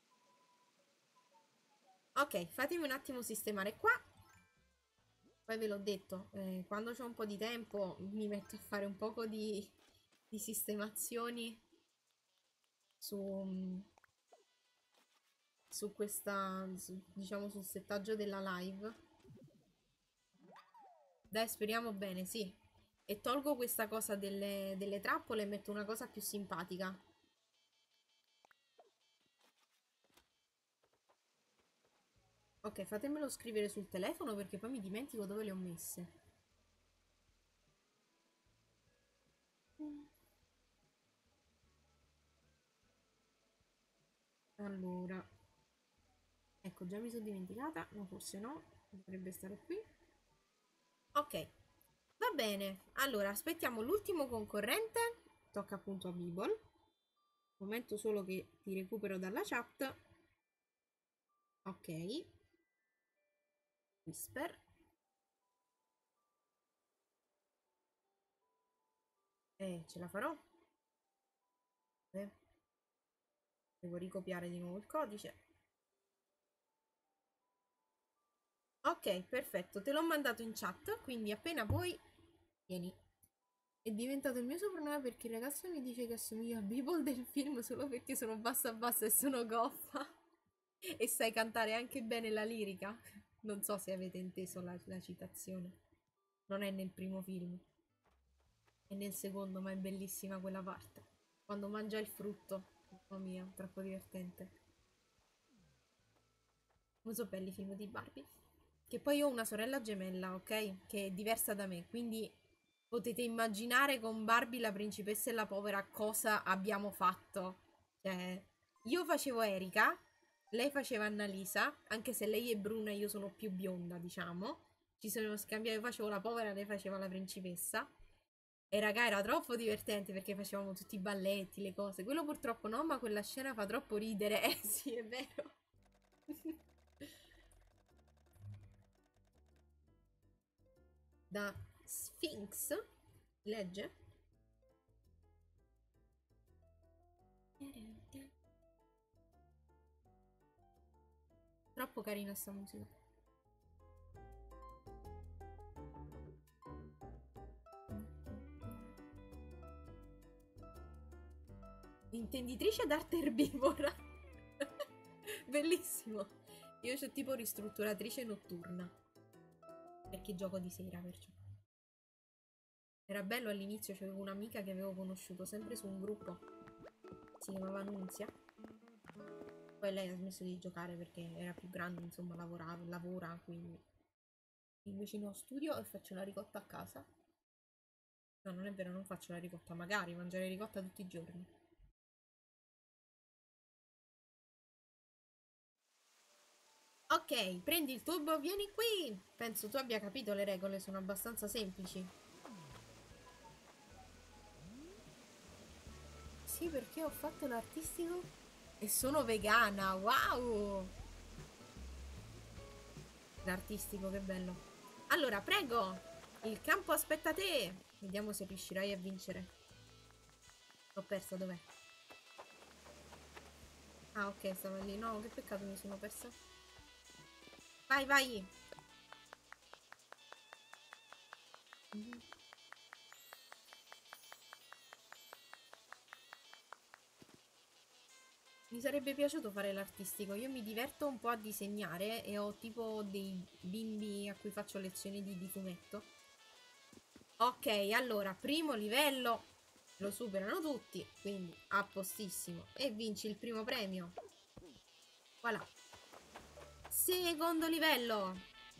Ok, fatemi un attimo sistemare qua. Poi ve l'ho detto, quando c'ho un po' di tempo mi metto a fare un poco di sistemazioni su, su questa, diciamo, sul settaggio della live. Dai, speriamo bene, sì. E tolgo questa cosa delle trappole e metto una cosa più simpatica. Ok, fatemelo scrivere sul telefono perché poi mi dimentico dove le ho messe. Allora, ecco, già mi sono dimenticata, ma forse no, dovrebbe stare qui. Ok, va bene. Allora, aspettiamo l'ultimo concorrente. Tocca appunto a Bibble. Momento solo che ti recupero dalla chat. Ok, Whisper. Ce la farò. Eh, devo ricopiare di nuovo il codice. Ok, perfetto, te l'ho mandato in chat, quindi appena vuoi, vieni. È diventato il mio soprannome perché il ragazzo mi dice che assomiglia a Beeple del film solo perché sono bassa bassa e sono goffa. E sai cantare anche bene la lirica. Non so se avete inteso la citazione. Non è nel primo film, è nel secondo, ma è bellissima quella parte. Quando mangia il frutto. Mamma mia, troppo divertente. Come sono belli i film di Barbie. Che poi io ho una sorella gemella, ok? Che è diversa da me, quindi potete immaginare con Barbie la principessa e la povera cosa abbiamo fatto. Cioè, io facevo Erika, lei faceva Annalisa, anche se lei è bruna e io sono più bionda, diciamo. Ci siamo scambiati, io facevo la povera, lei faceva la principessa. E raga, era troppo divertente perché facevamo tutti i balletti, le cose. Quello purtroppo no, ma quella scena fa troppo ridere. Sì, è vero. da Sphinx. Legge? Troppo carina sta musica. Intenditrice d'arte erbivora. Bellissimo. Io c'ho tipo ristrutturatrice notturna. Perché gioco di sera, perciò. Era bello all'inizio, c'avevo un'amica che avevo conosciuto sempre su un gruppo. Si chiamava Nunzia. Poi lei ha smesso di giocare perché era più grande, insomma, lavora, quindi. Invece no, studio e faccio la ricotta a casa. No, non è vero, non faccio la ricotta, magari mangiare ricotta tutti i giorni. Ok, prendi il tubo, vieni qui! Penso tu abbia capito le regole, sono abbastanza semplici. Sì, perché ho fatto l'artistico e sono vegana, wow! L'artistico, che bello. Allora, prego, il campo aspetta te. Vediamo se riuscirai a vincere. L'ho persa, dov'è? Ah, ok, stava lì. No, che peccato, mi sono persa. Vai, vai! Mi sarebbe piaciuto fare l'artistico. Io mi diverto un po' a disegnare e ho tipo dei bimbi a cui faccio lezioni di fumetto. Ok, allora, primo livello lo superano tutti, quindi a postissimo. E vinci il primo premio. Voilà. Secondo livello.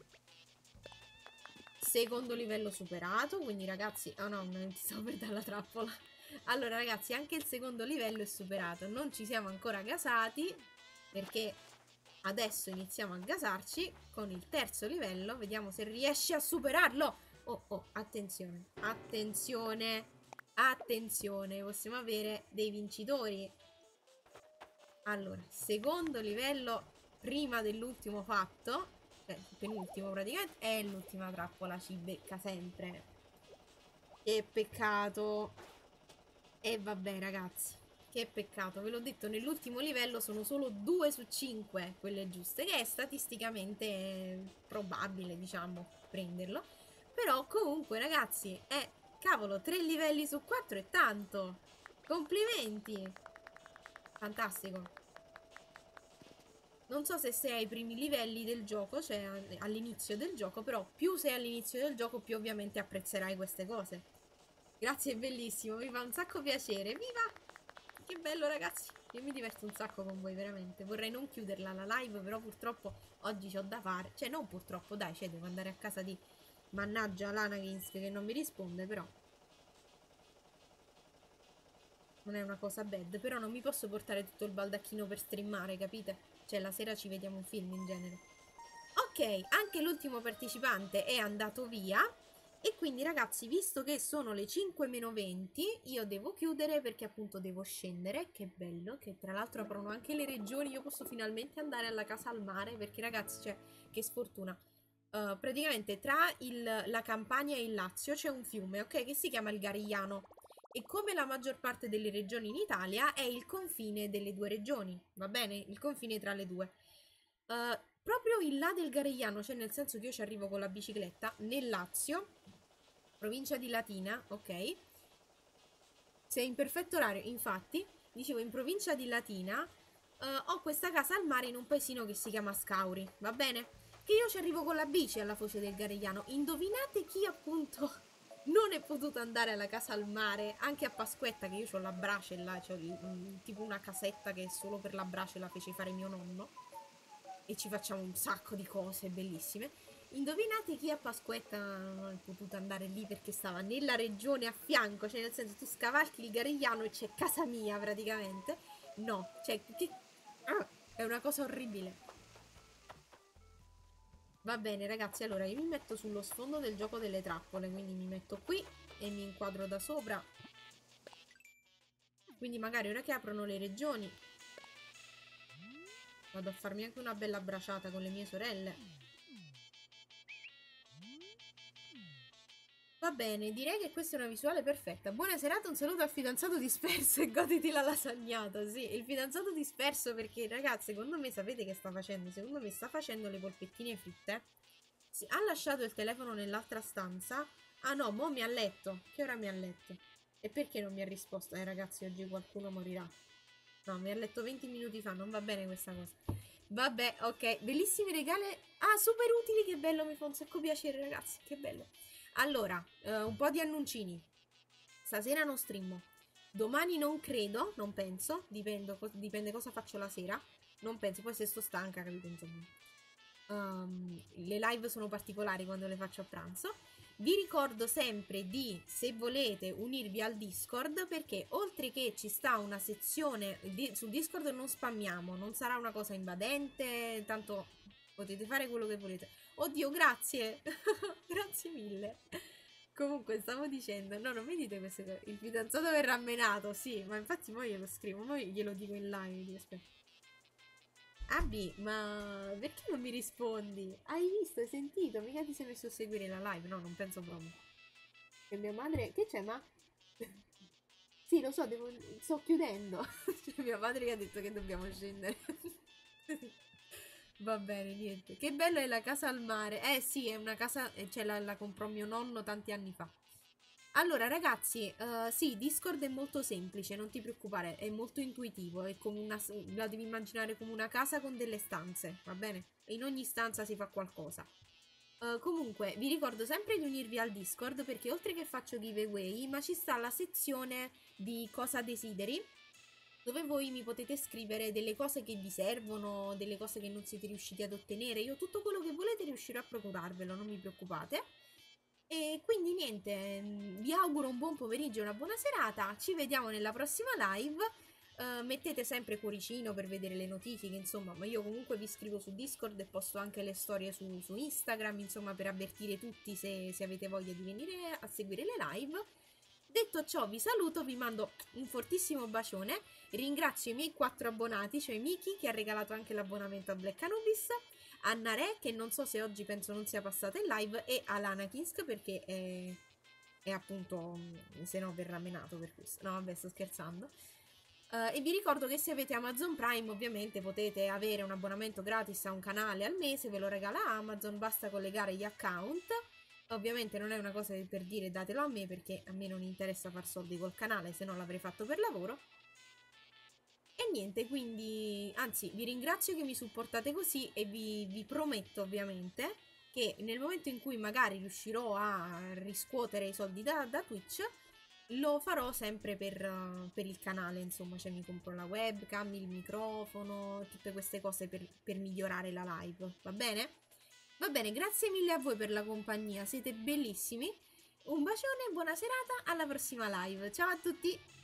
Secondo livello superato, quindi ragazzi... Oh no, non ti stavo per dare la trappola. Allora ragazzi, anche il secondo livello è superato. Non ci siamo ancora gasati, perché adesso iniziamo a gasarci con il terzo livello. Vediamo se riesci a superarlo. Oh, oh, attenzione, attenzione, attenzione. Possiamo avere dei vincitori. Allora, secondo livello prima dell'ultimo fatto, cioè il penultimo praticamente, è l'ultima trappola, ci becca sempre. Che peccato. E vabbè ragazzi, che peccato, ve l'ho detto, nell'ultimo livello sono solo 2 su 5 quelle giuste, che è statisticamente probabile, diciamo, prenderlo. Però comunque ragazzi, cavolo, 3 livelli su 4 è tanto. Complimenti. Fantastico. Non so se sei ai primi livelli del gioco, cioè all'inizio del gioco, però più sei all'inizio del gioco, più ovviamente apprezzerai queste cose. Grazie, è bellissimo, mi fa un sacco piacere. Viva! Che bello, ragazzi! Io mi diverto un sacco con voi, veramente. Vorrei non chiuderla la live, però purtroppo oggi c'ho da fare. Cioè, non purtroppo, dai, cioè, devo andare a casa di... Mannaggia l'Anaginsk che non mi risponde, però... Non è una cosa bad, però non mi posso portare tutto il baldacchino per streamare, capite? Cioè, la sera ci vediamo un film in genere. Ok, anche l'ultimo partecipante è andato via. E quindi ragazzi, visto che sono le 5 meno 20, io devo chiudere perché appunto devo scendere. Che bello, che tra l'altro aprono anche le regioni, io posso finalmente andare alla casa al mare perché ragazzi, cioè, che sfortuna. Praticamente tra la Campania e il Lazio c'è un fiume, ok, che si chiama il Garigliano. E come la maggior parte delle regioni in Italia è il confine delle due regioni, va bene? Il confine tra le due. Proprio in là del Garigliano, cioè nel senso che io ci arrivo con la bicicletta, nel Lazio, provincia di Latina, ok? Sei in perfetto orario, infatti, dicevo in provincia di Latina, ho questa casa al mare in un paesino che si chiama Scauri, va bene? Che io ci arrivo con la bici alla foce del Garigliano. Indovinate chi appunto non è potuto andare alla casa al mare, anche a Pasquetta, che io ho la brace là, tipo una casetta che è solo per la brace la fece fare mio nonno e ci facciamo un sacco di cose bellissime. Indovinate chi a Pasquetta non è potuto andare lì perché stava nella regione a fianco, cioè nel senso tu scavalchi il Garigliano e c'è casa mia praticamente. No, cioè che... è una cosa orribile. Va bene ragazzi, allora io mi metto sullo sfondo del gioco delle trappole, quindi mi metto qui e mi inquadro da sopra. Quindi magari ora che aprono le regioni vado a farmi anche una bella bracciata con le mie sorelle. Va bene, direi che questa è una visuale perfetta. Buona serata, un saluto al fidanzato disperso e goditi la lasagnata. Sì, il fidanzato disperso perché, ragazzi, secondo me sapete che sta facendo? Secondo me sta facendo le polpettine fritte. Ha lasciato il telefono nell'altra stanza. Ah no, mo mi ha letto. Che ora mi ha letto? E perché non mi ha risposto? Ragazzi, oggi qualcuno morirà. No, mi ha letto 20 minuti fa, non va bene questa cosa. Vabbè, ok, bellissimi regali. Ah, super utili, che bello, mi fa un sacco piacere, ragazzi, che bello. Allora, un po' di annuncini. Stasera non streamo. Domani non credo, non penso, dipende cosa faccio la sera. Non penso, poi se sto stanca, capito, insomma. Le live sono particolari quando le faccio a pranzo. Vi ricordo sempre di, se volete, unirvi al Discord perché oltre che ci sta una sezione sul Discord non spammiamo, non sarà una cosa invadente, tanto potete fare quello che volete. Oddio, grazie! Grazie mille. Comunque, stavo dicendo, no, non mi dite queste cose. Il fidanzato verrà menato, sì, ma infatti poi glielo scrivo, poi glielo dico in live. Aspetta. Abby, ma perché non mi rispondi? Hai visto, hai sentito? Mica ti sei messo a seguire la live? No, non penso proprio. E mia madre... Che c'è, ma... Sì, lo so, sto chiudendo. Cioè, mia madre mi ha detto che dobbiamo scendere. Va bene, niente. Che bella è la casa al mare. Eh sì, è una casa... Cioè, la comprò mio nonno tanti anni fa. Allora, ragazzi, sì, Discord è molto semplice, non ti preoccupare, è molto intuitivo, è come la devi immaginare come una casa con delle stanze, va bene? E in ogni stanza si fa qualcosa. Comunque, vi ricordo sempre di unirvi al Discord perché oltre che faccio giveaway, ma ci sta la sezione di cosa desideri, dove voi mi potete scrivere delle cose che vi servono, delle cose che non siete riusciti ad ottenere. Io tutto quello che volete riuscirò a procurarvelo, non mi preoccupate. E quindi niente, vi auguro un buon pomeriggio e una buona serata. Ci vediamo nella prossima live. Mettete sempre cuoricino per vedere le notifiche, insomma, ma io comunque vi scrivo su Discord e posto anche le storie su Instagram, insomma, per avvertire tutti se avete voglia di venire a seguire le live. Detto ciò, vi saluto, vi mando un fortissimo bacione. Ringrazio i miei 4 abbonati, cioè Miki che ha regalato anche l'abbonamento a Black Anubis, Anna Re che non so se oggi penso non sia passata in live e Alanakinsk perché è appunto, se no verrà menato per questo. No, vabbè, sto scherzando. E vi ricordo che se avete Amazon Prime ovviamente potete avere un abbonamento gratis a un canale al mese, ve lo regala Amazon, basta collegare gli account. Ovviamente non è una cosa per dire datelo a me perché a me non interessa far soldi col canale, se no l'avrei fatto per lavoro. E niente, quindi, anzi, vi ringrazio che mi supportate così e vi prometto ovviamente che nel momento in cui magari riuscirò a riscuotere i soldi da Twitch, lo farò sempre per il canale, insomma, cioè mi compro la webcam, il microfono, tutte queste cose per migliorare la live, va bene? Va bene, grazie mille a voi per la compagnia, siete bellissimi. Un bacione, buona serata, alla prossima live. Ciao a tutti!